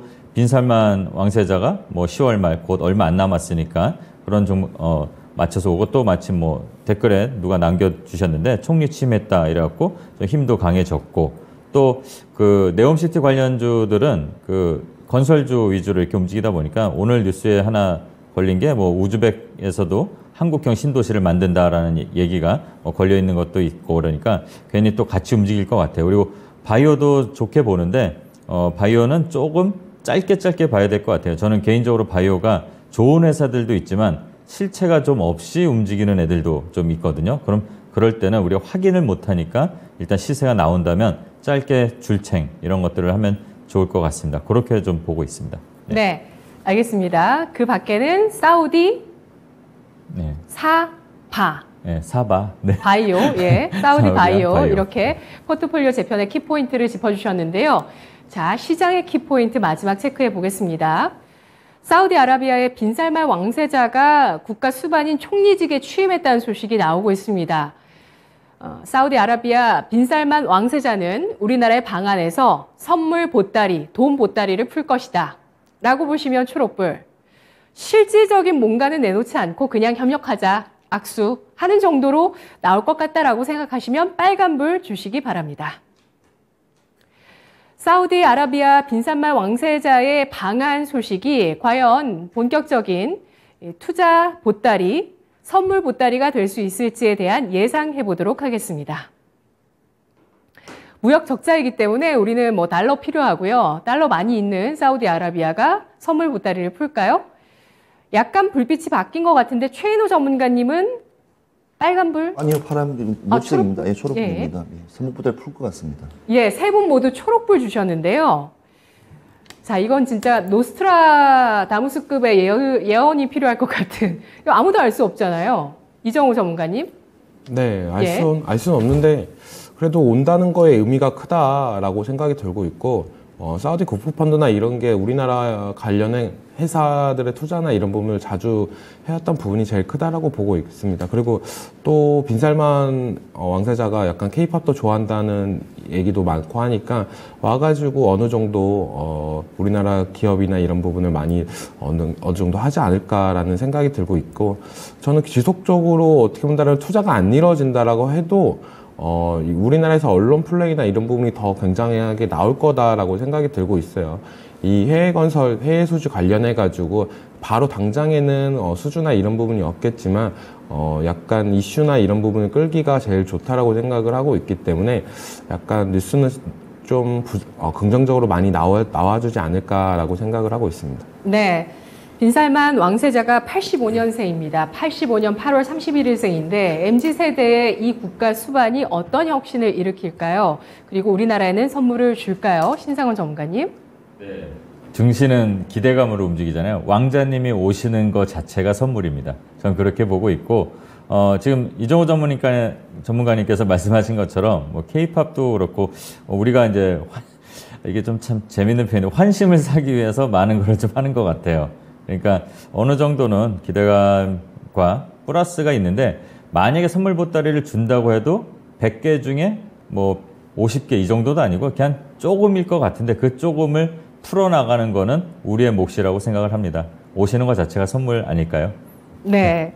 Speaker 3: 빈살만 왕세자가 뭐 10월 말 곧 얼마 안 남았으니까 그런 종목 맞춰서 오고 또 마침 뭐 댓글에 누가 남겨주셨는데 총리 취임했다 이래갖고 좀 힘도 강해졌고 또 그 네옴시티 관련주들은 그 건설주 위주로 이렇게 움직이다 보니까 오늘 뉴스에 하나 걸린 게 뭐 우즈벡에서도 한국형 신도시를 만든다라는 얘기가 걸려 있는 것도 있고 그러니까 괜히 또 같이 움직일 것 같아요. 그리고 바이오도 좋게 보는데 바이오는 조금 짧게 봐야 될 것 같아요. 저는 개인적으로 바이오가 좋은 회사들도 있지만 실체가 좀 없이 움직이는 애들도 좀 있거든요. 그럼 그럴 때는 우리가 확인을 못하니까 일단 시세가 나온다면 짧게 줄챙 이런 것들을 하면 좋을 것 같습니다. 그렇게 좀 보고 있습니다.
Speaker 1: 네, 알겠습니다. 그 밖에는 사우디
Speaker 3: 네.
Speaker 1: 사바.
Speaker 3: 네, 사바. 네.
Speaker 1: 바이오, 예, 사우디 바이오.
Speaker 3: 바이오.
Speaker 1: 이렇게 포트폴리오 재편의 키포인트를 짚어주셨는데요. 자, 시장의 키포인트 마지막 체크해 보겠습니다. 사우디아라비아의 빈살만 왕세자가 국가 수반인 총리직에 취임했다는 소식이 나오고 있습니다. 사우디아라비아 빈살만 왕세자는 우리나라의 방안에서 선물 보따리, 돈 보따리를 풀 것이다 라고 보시면 초록불. 실질적인 뭔가는 내놓지 않고 그냥 협력하자, 악수 하는 정도로 나올 것 같다라고 생각하시면 빨간불 주시기 바랍니다. 사우디아라비아 빈살만 왕세자의 방한 소식이 과연 본격적인 투자 보따리, 선물 보따리가 될 수 있을지에 대한 예상해 보도록 하겠습니다. 무역 적자이기 때문에 우리는 뭐 달러 필요하고요. 달러 많이 있는 사우디아라비아가 선물 보따리를 풀까요? 약간 불빛이 바뀐 것 같은데 최인호 전문가님은 빨간불?
Speaker 2: 아니요, 파란 녹색입니다. 예, 초록불입니다. 예, 선물보다를 풀 것 같습니다.
Speaker 1: 예, 세 분 모두 초록불 주셨는데요. 자, 이건 진짜 노스트라다무스급의 예언이 필요할 것 같은. 아무도 알 수 없잖아요. 이정우 전문가님.
Speaker 4: 네, 알 수는 없는데 그래도 온다는 거에 의미가 크다라고 생각이 들고 있고 사우디 국부펀드나 이런 게 우리나라 관련된 회사들의 투자나 이런 부분을 자주 해왔던 부분이 제일 크다라고 보고 있습니다. 그리고 또 빈살만 왕세자가 약간 케이팝도 좋아한다는 얘기도 많고 하니까 와가지고 어느 정도 우리나라 기업이나 이런 부분을 많이 어느 정도 하지 않을까라는 생각이 들고 있고 저는 지속적으로 어떻게 보면 투자가 안 이루어진다라고 해도 우리나라에서 언론 플레이나 이런 부분이 더 굉장하게 나올 거다라고 생각이 들고 있어요. 이 해외 건설, 해외 수주 관련해가지고 바로 당장에는 수주나 이런 부분이 없겠지만 약간 이슈나 이런 부분을 끌기가 제일 좋다라고 생각을 하고 있기 때문에 약간 뉴스는 좀 긍정적으로 많이 나와주지 않을까라고 생각을 하고 있습니다.
Speaker 1: 네. 빈살만 왕세자가 85년생입니다. 85년 8월 31일생인데 MZ세대의 이 국가 수반이 어떤 혁신을 일으킬까요? 그리고 우리나라에는 선물을 줄까요? 신상원 전문가님.
Speaker 3: 네. 증시는 기대감으로 움직이잖아요. 왕자님이 오시는 것 자체가 선물입니다. 저는 그렇게 보고 있고 지금 이정우 전문가님께서 말씀하신 것처럼 뭐 K-팝도 그렇고 우리가 이제 이게 좀 참 재밌는 표현이 환심을 사기 위해서 많은 걸 좀 하는 것 같아요. 그러니까 어느 정도는 기대감과 플러스가 있는데 만약에 선물 보따리를 준다고 해도 100개 중에 뭐 50개 이 정도도 아니고 그냥 조금일 것 같은데 그 조금을 풀어나가는 거는 우리의 몫이라고 생각을 합니다. 오시는 것 자체가 선물 아닐까요?
Speaker 1: 네.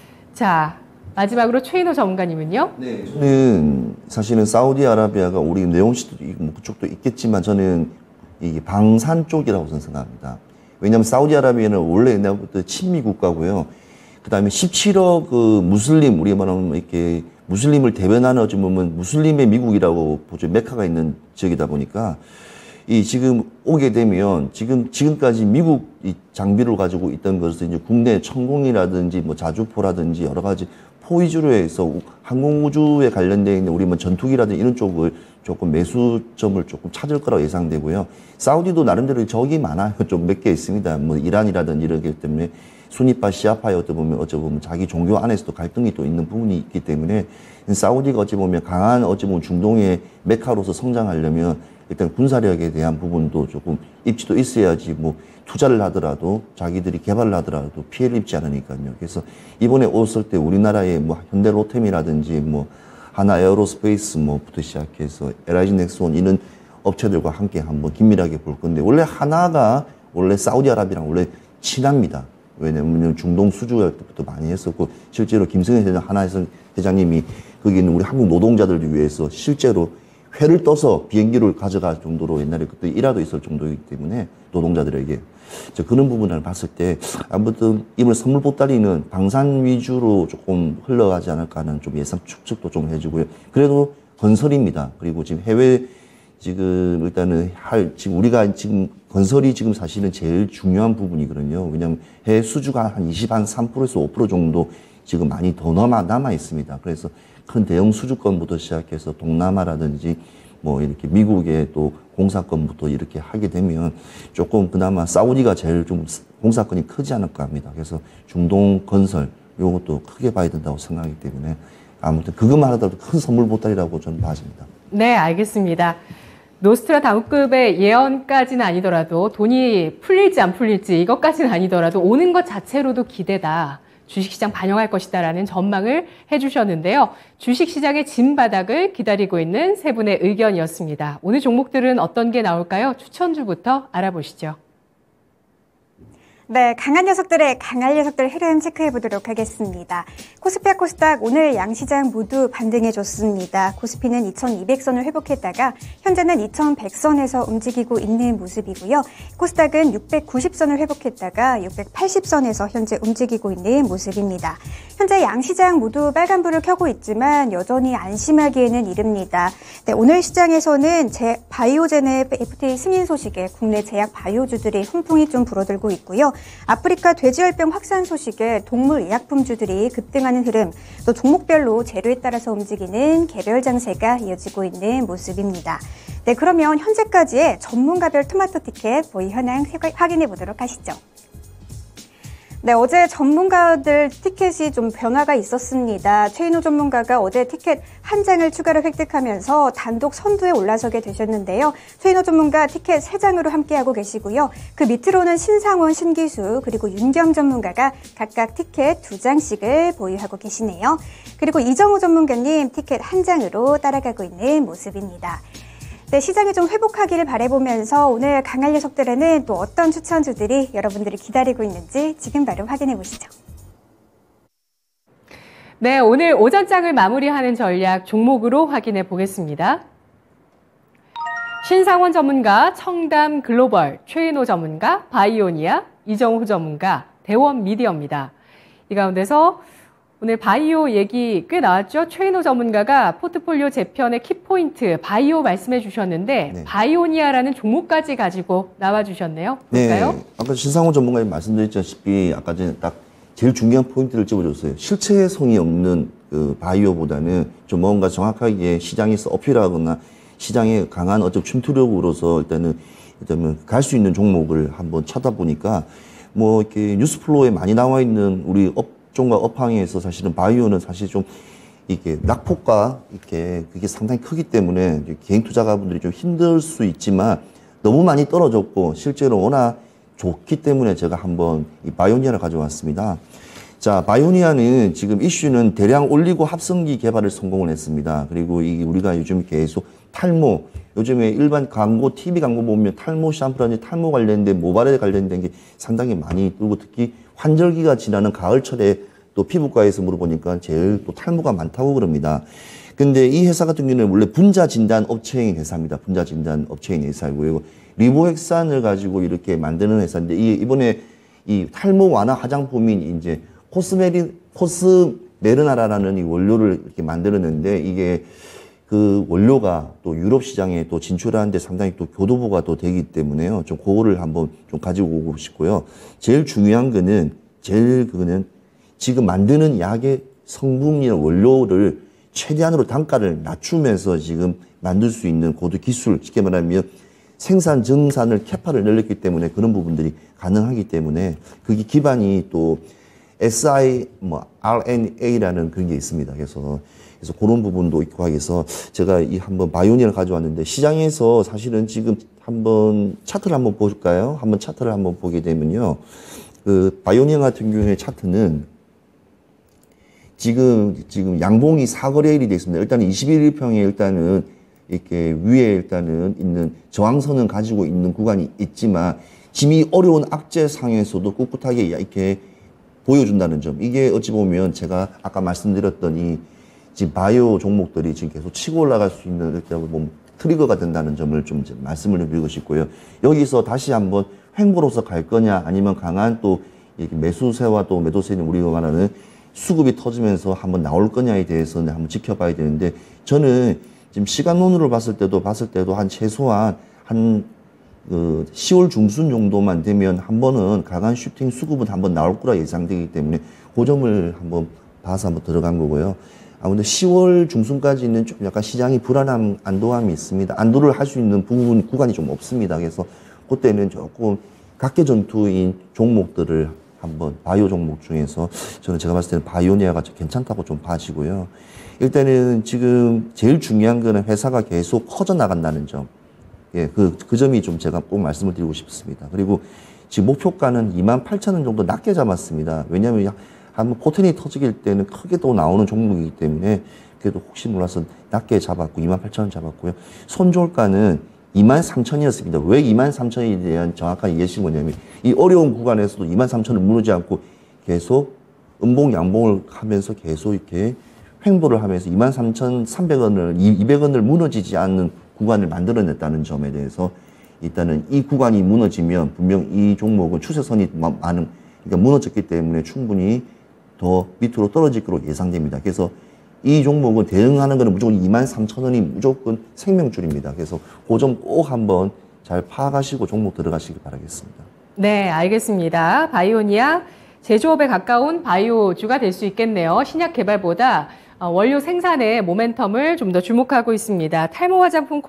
Speaker 1: 자, 마지막으로 최인호 전문가님은요?
Speaker 2: 네, 저는 사실은 사우디아라비아가 우리 내용시도 그쪽도 있겠지만 저는 이게 방산 쪽이라고 저는 생각합니다. 왜냐하면 사우디아라비아는 원래 옛날부터 친미 국가고요. 그다음에 17억 그 무슬림 우리가 말하면 이렇게 무슬림을 대변하는 어찌 보면 무슬림의 미국이라고 보죠. 메카가 있는 지역이다 보니까 이 지금 오게 되면 지금까지 미국 이 장비를 가지고 있던 것을 이제 국내 천공이라든지 뭐 자주포라든지 여러 가지 포 위주로 해서 항공우주에 관련되어 있는 우리 뭐 전투기라든지 이런 쪽을 조금 매수점을 조금 찾을 거라고 예상되고요. 사우디도 나름대로 적이 많아요. 좀 몇 개 있습니다. 뭐 이란이라든지 이러기 때문에 순위파 시아파에 어찌 보면 자기 종교 안에서도 갈등이 또 있는 부분이 있기 때문에 사우디가 어찌 보면 강한 어찌 보면 중동의 메카로서 성장하려면 일단 군사력에 대한 부분도 조금 입지도 있어야지 뭐 투자를 하더라도 자기들이 개발을 하더라도 피해를 입지 않으니까요. 그래서 이번에 오실 때 우리나라의 뭐 현대로템이라든지 뭐 하나 에어로스페이스 뭐부터 시작해서 LIG 넥스원 이런 업체들과 함께 한번 긴밀하게 볼 건데 원래 하나가 원래 사우디아라비아랑 원래 친합니다. 왜냐면 중동 수주할 때부터 많이 했었고 실제로 김승현 회장 하나에서 회장님이 거기 있는 우리 한국 노동자들을 위해서 실제로 회를 떠서 비행기를 가져갈 정도로 옛날에 그때 일화도 있을 정도이기 때문에 노동자들에게 그런 부분을 봤을 때 아무튼 이번 선물 보따리는 방산 위주로 조금 흘러가지 않을까 하는 좀 예상 추측도 좀 해주고요. 그래도 건설입니다. 그리고 지금 해외 지금 일단은 지금 우리가 지금 건설이 지금 사실은 제일 중요한 부분이거든요. 왜냐하면 해외 수주가 한 3%에서 5% 정도 지금 많이 더 남아 있습니다. 그래서 큰 대형 수주권부터 시작해서 동남아라든지 뭐 이렇게 미국의 또 공사권부터 이렇게 하게 되면 조금 그나마 사우디가 제일 좀 공사권이 크지 않을까 합니다. 그래서 중동 건설 요것도 크게 봐야 된다고 생각하기 때문에 아무튼 그것만 하더라도 큰 선물 보따리라고 저는 봐집니다.
Speaker 1: 네, 알겠습니다. 노스트라다무급의 예언까지는 아니더라도 돈이 풀릴지 안 풀릴지 이것까지는 아니더라도 오는 것 자체로도 기대다. 주식시장 반영할 것이다라는 전망을 해주셨는데요. 주식시장의 진바닥을 기다리고 있는 세 분의 의견이었습니다. 오늘 종목들은 어떤 게 나올까요? 추천주부터 알아보시죠.
Speaker 5: 네, 강한 녀석들의 강할 녀석들 흐름 체크해 보도록 하겠습니다. 코스피와 코스닥 오늘 양시장 모두 반등해줬습니다. 코스피는 2200선을 회복했다가 현재는 2100선에서 움직이고 있는 모습이고요. 코스닥은 690선을 회복했다가 680선에서 현재 움직이고 있는 모습입니다. 현재 양시장 모두 빨간불을 켜고 있지만 여전히 안심하기에는 이릅니다. 네, 오늘 시장에서는 바이오젠의 FTA 승인 소식에 국내 제약 바이오주들이 훈풍이 좀 불어들고 있고요. 아프리카 돼지열병 확산 소식에 동물 의약품주들이 급등하는 흐름, 또 종목별로 재료에 따라서 움직이는 개별 장세가 이어지고 있는 모습입니다. 네, 그러면 현재까지의 전문가별 토마토 티켓 모의 현황 확인해 보도록 하시죠. 네, 어제 전문가들 티켓이 좀 변화가 있었습니다. 최인호 전문가가 어제 티켓 한 장을 추가로 획득하면서 단독 선두에 올라서게 되셨는데요. 최인호 전문가 티켓 3장으로 함께하고 계시고요. 그 밑으로는 신상원, 신기수, 그리고 윤경 전문가가 각각 티켓 2장씩을 보유하고 계시네요. 그리고 이정우 전문가님 티켓 1장으로 따라가고 있는 모습입니다. 네, 시장이 좀 회복하기를 바라보면서 오늘 강할 녀석들에는 또 어떤 추천주들이 여러분들이 기다리고 있는지 지금 바로 확인해 보시죠.
Speaker 1: 네, 오늘 오전장을 마무리하는 전략 종목으로 확인해 보겠습니다. 신상원 전문가, 청담 글로벌, 최인호 전문가, 바이오니아, 이정후 전문가, 대원 미디어입니다. 이 가운데서 오늘 바이오 얘기 꽤 나왔죠. 최인호 전문가가 포트폴리오 재편의 키포인트 바이오 말씀해 주셨는데
Speaker 2: 네.
Speaker 1: 바이오니아라는 종목까지 가지고 나와주셨네요. 볼까요?
Speaker 2: 네, 아까 신상훈 전문가님 말씀드렸다시피 아까 전에 딱 제일 중요한 포인트를 집어줬어요. 실체성이 없는 그 바이오보다는 좀 뭔가 정확하게 시장에서 어필하거나 시장에 강한 어떤 침투력으로서 일단은 갈 수 있는 종목을 한번 찾아보니까 뭐 이렇게 뉴스플로어에 많이 나와 있는 우리 업종과 업황에서 사실은 바이오는 사실 좀 이게 낙폭과 이렇게 그게 상당히 크기 때문에 개인 투자가분들이 좀 힘들 수 있지만 너무 많이 떨어졌고 실제로 워낙 좋기 때문에 제가 한번 이 바이오니아를 가져왔습니다. 자, 바이오니아는 지금 이슈는 대량 올리고 합성기 개발을 성공을 했습니다. 그리고 이게 우리가 요즘 계속 탈모, 요즘에 일반 광고, TV 광고 보면 탈모 샴푸라든지 탈모 관련된 모발에 관련된 게 상당히 많이 뜨고 특히 환절기가 지나는 가을철에 또 피부과에서 물어보니까 제일 또 탈모가 많다고 그럽니다. 근데 이 회사 같은 경우는 원래 분자 진단 업체인 회사입니다. 분자 진단 업체인 회사이고요. 리보핵산을 가지고 이렇게 만드는 회사인데 이번에 이 탈모 완화 화장품인 이제 코스메르나라는 이 원료를 이렇게 만들었는데 이게 그 원료가 또 유럽 시장에 또 진출하는데 상당히 또 교도보가 또 되기 때문에요. 좀 그거를 한번 좀 가지고 오고 싶고요. 제일 중요한 거는 지금 만드는 약의 성분이나 원료를 최대한으로 단가를 낮추면서 지금 만들 수 있는 고도 기술, 쉽게 말하면 생산 정산을 캐파를 늘렸기 때문에 그런 부분들이 가능하기 때문에 그게 기반이 또 RNA라는 그런 게 있습니다. 그래서 그런 부분도 있고 해서 제가 이 한번 바이오니아를 가져왔는데 시장에서 사실은 지금 한번 차트를 한번 볼까요? 한번 차트를 한번 보게 되면요. 그 바이오니아 같은 경우에 차트는 지금 양봉이 사거래일이 되어 있습니다. 일단은 21일평에 일단은 이렇게 위에 일단은 있는 저항선을 가지고 있는 구간이 있지만 지금 이 어려운 악재상에서도 꿋꿋하게 이렇게 보여준다는 점. 이게 어찌 보면 제가 아까 말씀드렸던 이 지금 바이오 종목들이 지금 계속 치고 올라갈 수 있는 이렇게 보면 트리거가 된다는 점을 좀 말씀을 드리고 싶고요. 여기서 다시 한번 횡보로서 갈 거냐 아니면 강한 또 이렇게 매수세와 또 매도세는 우리가 말하는 수급이 터지면서 한번 나올 거냐에 대해서는 한번 지켜봐야 되는데 저는 지금 시간론으로 봤을 때도 한 최소한 한 10월 중순 정도만 되면 한 번은 강한 슈팅 수급은 한번 나올 거라 예상되기 때문에 그 점을 한번 봐서 한번 들어간 거고요. 아무튼 10월 중순까지는 좀 약간 시장이 불안함, 안도함이 있습니다. 안도를 할 수 있는 부분, 구간이 좀 없습니다. 그래서 그때는 조금 각계 전투인 종목들을 한번 바이오 종목 중에서 저는 제가 봤을 때는 바이오니아가 괜찮다고 좀 봐지고요. 일단은 지금 제일 중요한 거는 회사가 계속 커져 나간다는 점. 예, 그 점이 좀 제가 꼭 말씀을 드리고 싶습니다. 그리고 지금 목표가는 28,000원 정도 낮게 잡았습니다. 왜냐하면 한번 포텐이 터지길 때는 크게 또 나오는 종목이기 때문에 그래도 혹시 몰라서 낮게 잡았고 28,000원 잡았고요. 손절가는 23,000이었습니다. 왜 23,000에 대한 정확한 예시가 뭐냐면 이 어려운 구간에서도 23,000을 무너지지 않고 계속 음봉 양봉을 하면서 계속 이렇게 횡보를 하면서 23,300원을 200원을 무너지지 않는 구간을 만들어냈다는 점에 대해서 일단은 이 구간이 무너지면 분명 이 종목은 추세선이 많은 그러니까 무너졌기 때문에 충분히 더 밑으로 떨어질 것으로 예상됩니다. 그래서 이 종목은 대응하는 것은 무조건 23,000원이 무조건 생명줄입니다. 그래서 그 점 꼭 한번 잘 파악하시고 종목 들어가시기 바라겠습니다.
Speaker 1: 네, 알겠습니다. 바이오니아 제조업에 가까운 바이오주가 될 수 있겠네요. 신약 개발보다 원료 생산의 모멘텀을 좀 더 주목하고 있습니다. 탈모 화장품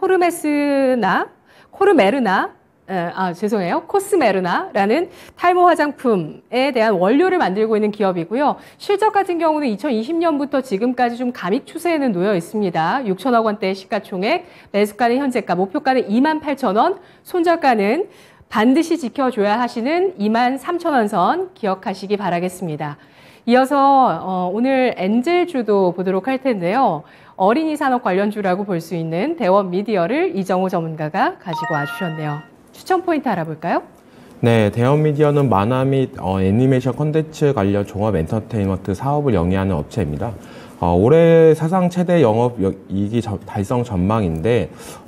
Speaker 1: 코스메르나라는 탈모 화장품에 대한 원료를 만들고 있는 기업이고요. 실적 같은 경우는 2020년부터 지금까지 좀 감익 추세에는 놓여 있습니다. 6천억 원대 시가총액, 매수가는 현재가, 목표가는 28,000원, 손절가는 반드시 지켜줘야 하시는 23,000원 선 기억하시기 바라겠습니다. 이어서 오늘 엔젤주도 보도록 할 텐데요. 어린이 산업 관련주라고 볼 수 있는 대원 미디어를 이정호 전문가가 가지고 와주셨네요. 추천 포인트 알아볼까요?
Speaker 4: 네, 대원미디어는 만화 및 애니메이션 콘텐츠 관련 종합 엔터테인먼트 사업을 영위하는 업체입니다. 올해 사상 최대 영업이익이 달성 전망인데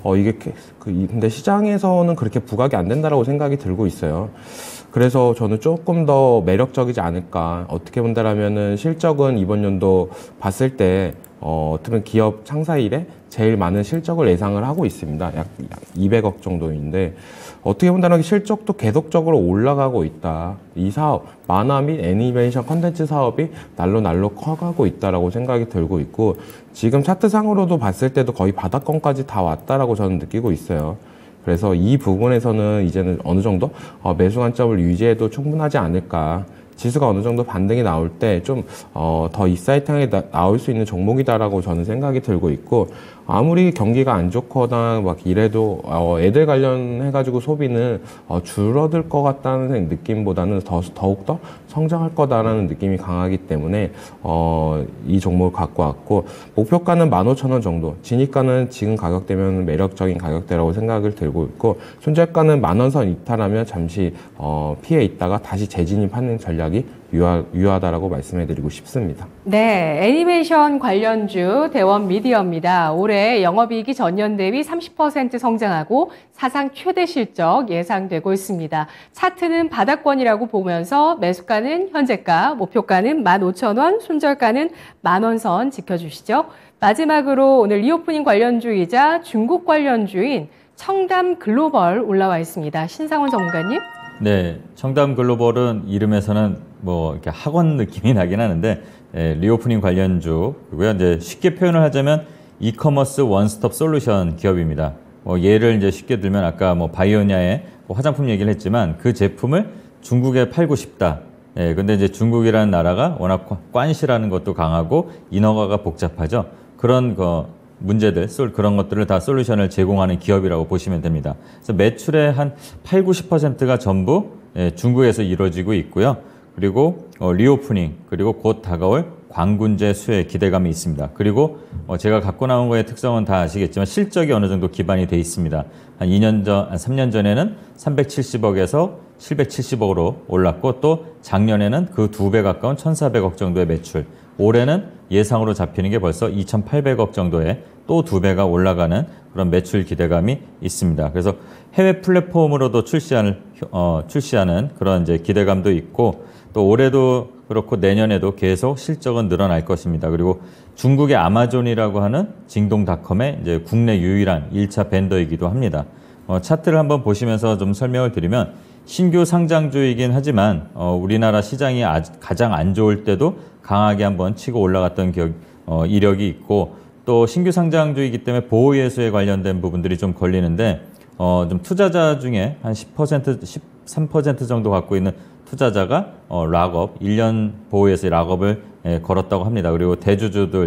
Speaker 4: 근데 시장에서는 그렇게 부각이 안 된다라고 생각이 들고 있어요. 그래서 저는 조금 더 매력적이지 않을까. 어떻게 본다라면은 실적은 이번 연도 봤을 때 어떻게 보면 기업 창사 이래 제일 많은 실적을 예상을 하고 있습니다. 약 200억 정도인데 어떻게 본다면 실적도 계속적으로 올라가고 있다. 이 사업, 만화 및 애니메이션 컨텐츠 사업이 날로 커가고 있다라고 생각이 들고 있고 지금 차트상으로도 봤을 때도 거의 바닥권까지 다 왔다라고 저는 느끼고 있어요. 그래서 이 부분에서는 이제는 어느 정도 매수 관점을 유지해도 충분하지 않을까. 지수가 어느 정도 반등이 나올 때 좀 더 익사이팅하게 나올 수 있는 종목이다라고 저는 생각이 들고 있고 아무리 경기가 안 좋거나 막 이래도 애들 관련해가지고 소비는 줄어들 것 같다는 느낌보다는 더욱더 성장할 거다라는 느낌이 강하기 때문에 이 종목을 갖고 왔고 목표가는 15,000원 정도, 진입가는 지금 가격대면 매력적인 가격대라고 생각을 들고 있고 손절가는 10,000원 이탈하면 잠시 피해 있다가 다시 재진입하는 전략이 유효하다라고 말씀해드리고 싶습니다.
Speaker 1: 네, 애니메이션 관련주 대원 미디어입니다. 올해 영업이익이 전년 대비 30% 성장하고 사상 최대 실적 예상되고 있습니다. 차트는 바닥권이라고 보면서 매수가는 현재가, 목표가는 15,000원, 손절가는 10,000원 선 지켜주시죠. 마지막으로 오늘 리오프닝 관련주이자 중국 관련주인 청담 글로벌 올라와 있습니다. 신상원 전문가님.
Speaker 3: 네, 청담 글로벌은 이름에서는 뭐 이렇게 학원 느낌이 나긴 하는데 리오프닝 관련주고요. 이제 쉽게 표현을 하자면 이커머스 원스톱 솔루션 기업입니다. 예를 이제 쉽게 들면 아까 바이오니아의 화장품 얘기를 했지만 그 제품을 중국에 팔고 싶다. 근데 이제 중국이라는 나라가 워낙 관시라는 것도 강하고 인허가가 복잡하죠. 그런 문제들, 그런 것들을 다 솔루션을 제공하는 기업이라고 보시면 됩니다. 그래서 매출의 한 80~90%가 전부 중국에서 이루어지고 있고요. 그리고 리오프닝, 그리고 곧 다가올 광군제 수혜 기대감이 있습니다. 그리고 제가 갖고 나온 거의 특성은 다 아시겠지만 실적이 어느 정도 기반이 돼 있습니다. 한 3년 전에는 370억에서 770억으로 올랐고 또 작년에는 그 2배 가까운 1,400억 정도의 매출, 올해는 예상으로 잡히는 게 벌써 2,800억 정도의 또 2배가 올라가는 그런 매출 기대감이 있습니다. 그래서 해외 플랫폼으로도 출시하는 그런 이제 기대감도 있고 또 올해도 그렇고 내년에도 계속 실적은 늘어날 것입니다. 그리고 중국의 아마존이라고 하는 징동닷컴의 이제 국내 유일한 1차 벤더이기도 합니다. 차트를 한번 보시면서 좀 설명을 드리면 신규 상장주이긴 하지만 우리나라 시장이 가장 안 좋을 때도 강하게 한번 치고 올라갔던 이력이 있고 또 신규 상장주이기 때문에 보호예수에 관련된 부분들이 좀 걸리는데 좀 투자자 중에 한 10%, 13% 정도 갖고 있는 투자자가 락업, 1년 보호예수의 락업을 걸었다고 합니다. 그리고 대주주도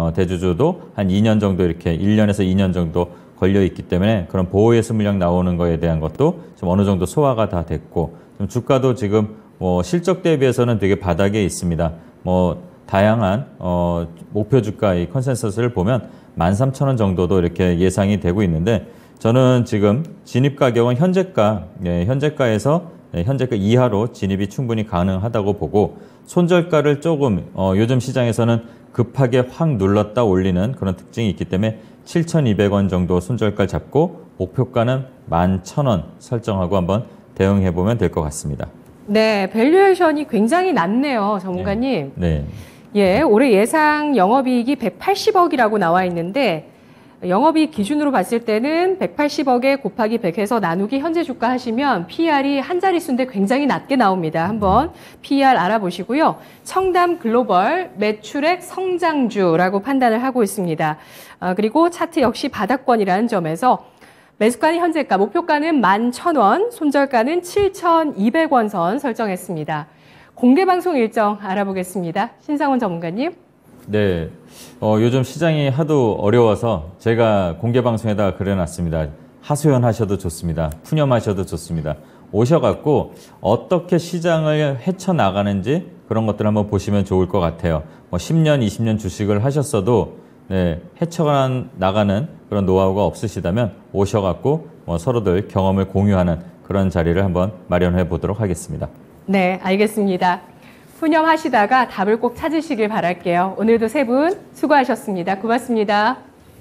Speaker 3: 한 2년 정도 이렇게 1년에서 2년 정도 걸려 있기 때문에 그런 보호예수 물량 나오는 거에 대한 것도 좀 어느 정도 소화가 다 됐고 좀 주가도 지금 실적 대비해서는 되게 바닥에 있습니다. 다양한 목표 주가의 컨센서스를 보면 13,000원 정도도 이렇게 예상이 되고 있는데 저는 지금 진입 가격은 현재가에서 현재가 이하로 진입이 충분히 가능하다고 보고 손절가를 조금 요즘 시장에서는 급하게 확 눌렀다 올리는 그런 특징이 있기 때문에 7,200원 정도 손절가 잡고 목표가는 11,000원 설정하고 한번 대응해 보면 될 것 같습니다.
Speaker 1: 네, 밸류에이션이 굉장히 낮네요, 전문가님.
Speaker 3: 네.
Speaker 1: 예, 올해 예상 영업이익이 180억이라고 나와 있는데 영업이익 기준으로 봤을 때는 180억에 곱하기 100해서 나누기 현재 주가 하시면 PER이 한 자릿수인데 굉장히 낮게 나옵니다. 한번 PER 알아보시고요. 청담 글로벌 매출액 성장주라고 판단을 하고 있습니다. 그리고 차트 역시 바닥권이라는 점에서 매수가는 현재가, 목표가는 11,000원, 손절가는 7,200원 선 설정했습니다. 공개 방송 일정 알아보겠습니다. 신상원 전문가님.
Speaker 3: 네, 요즘 시장이 하도 어려워서 제가 공개 방송에다가 그려놨습니다. 하소연하셔도 좋습니다. 푸념하셔도 좋습니다. 오셔갖고 어떻게 시장을 헤쳐나가는지 그런 것들 한번 보시면 좋을 것 같아요. 10년, 20년 주식을 하셨어도 헤쳐나가는 그런 노하우가 없으시다면 오셔갖고 서로들 경험을 공유하는 그런 자리를 한번 마련해 보도록 하겠습니다.
Speaker 1: 네, 알겠습니다. 푸념하시다가 답을 꼭 찾으시길 바랄게요. 오늘도 세 분 수고하셨습니다. 고맙습니다.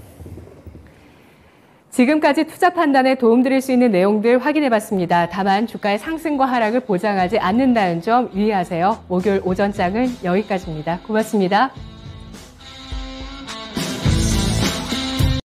Speaker 1: 지금까지 투자 판단에 도움드릴 수 있는 내용들 확인해봤습니다. 다만 주가의 상승과 하락을 보장하지 않는다는 점 유의하세요. 목요일 오전장은 여기까지입니다. 고맙습니다.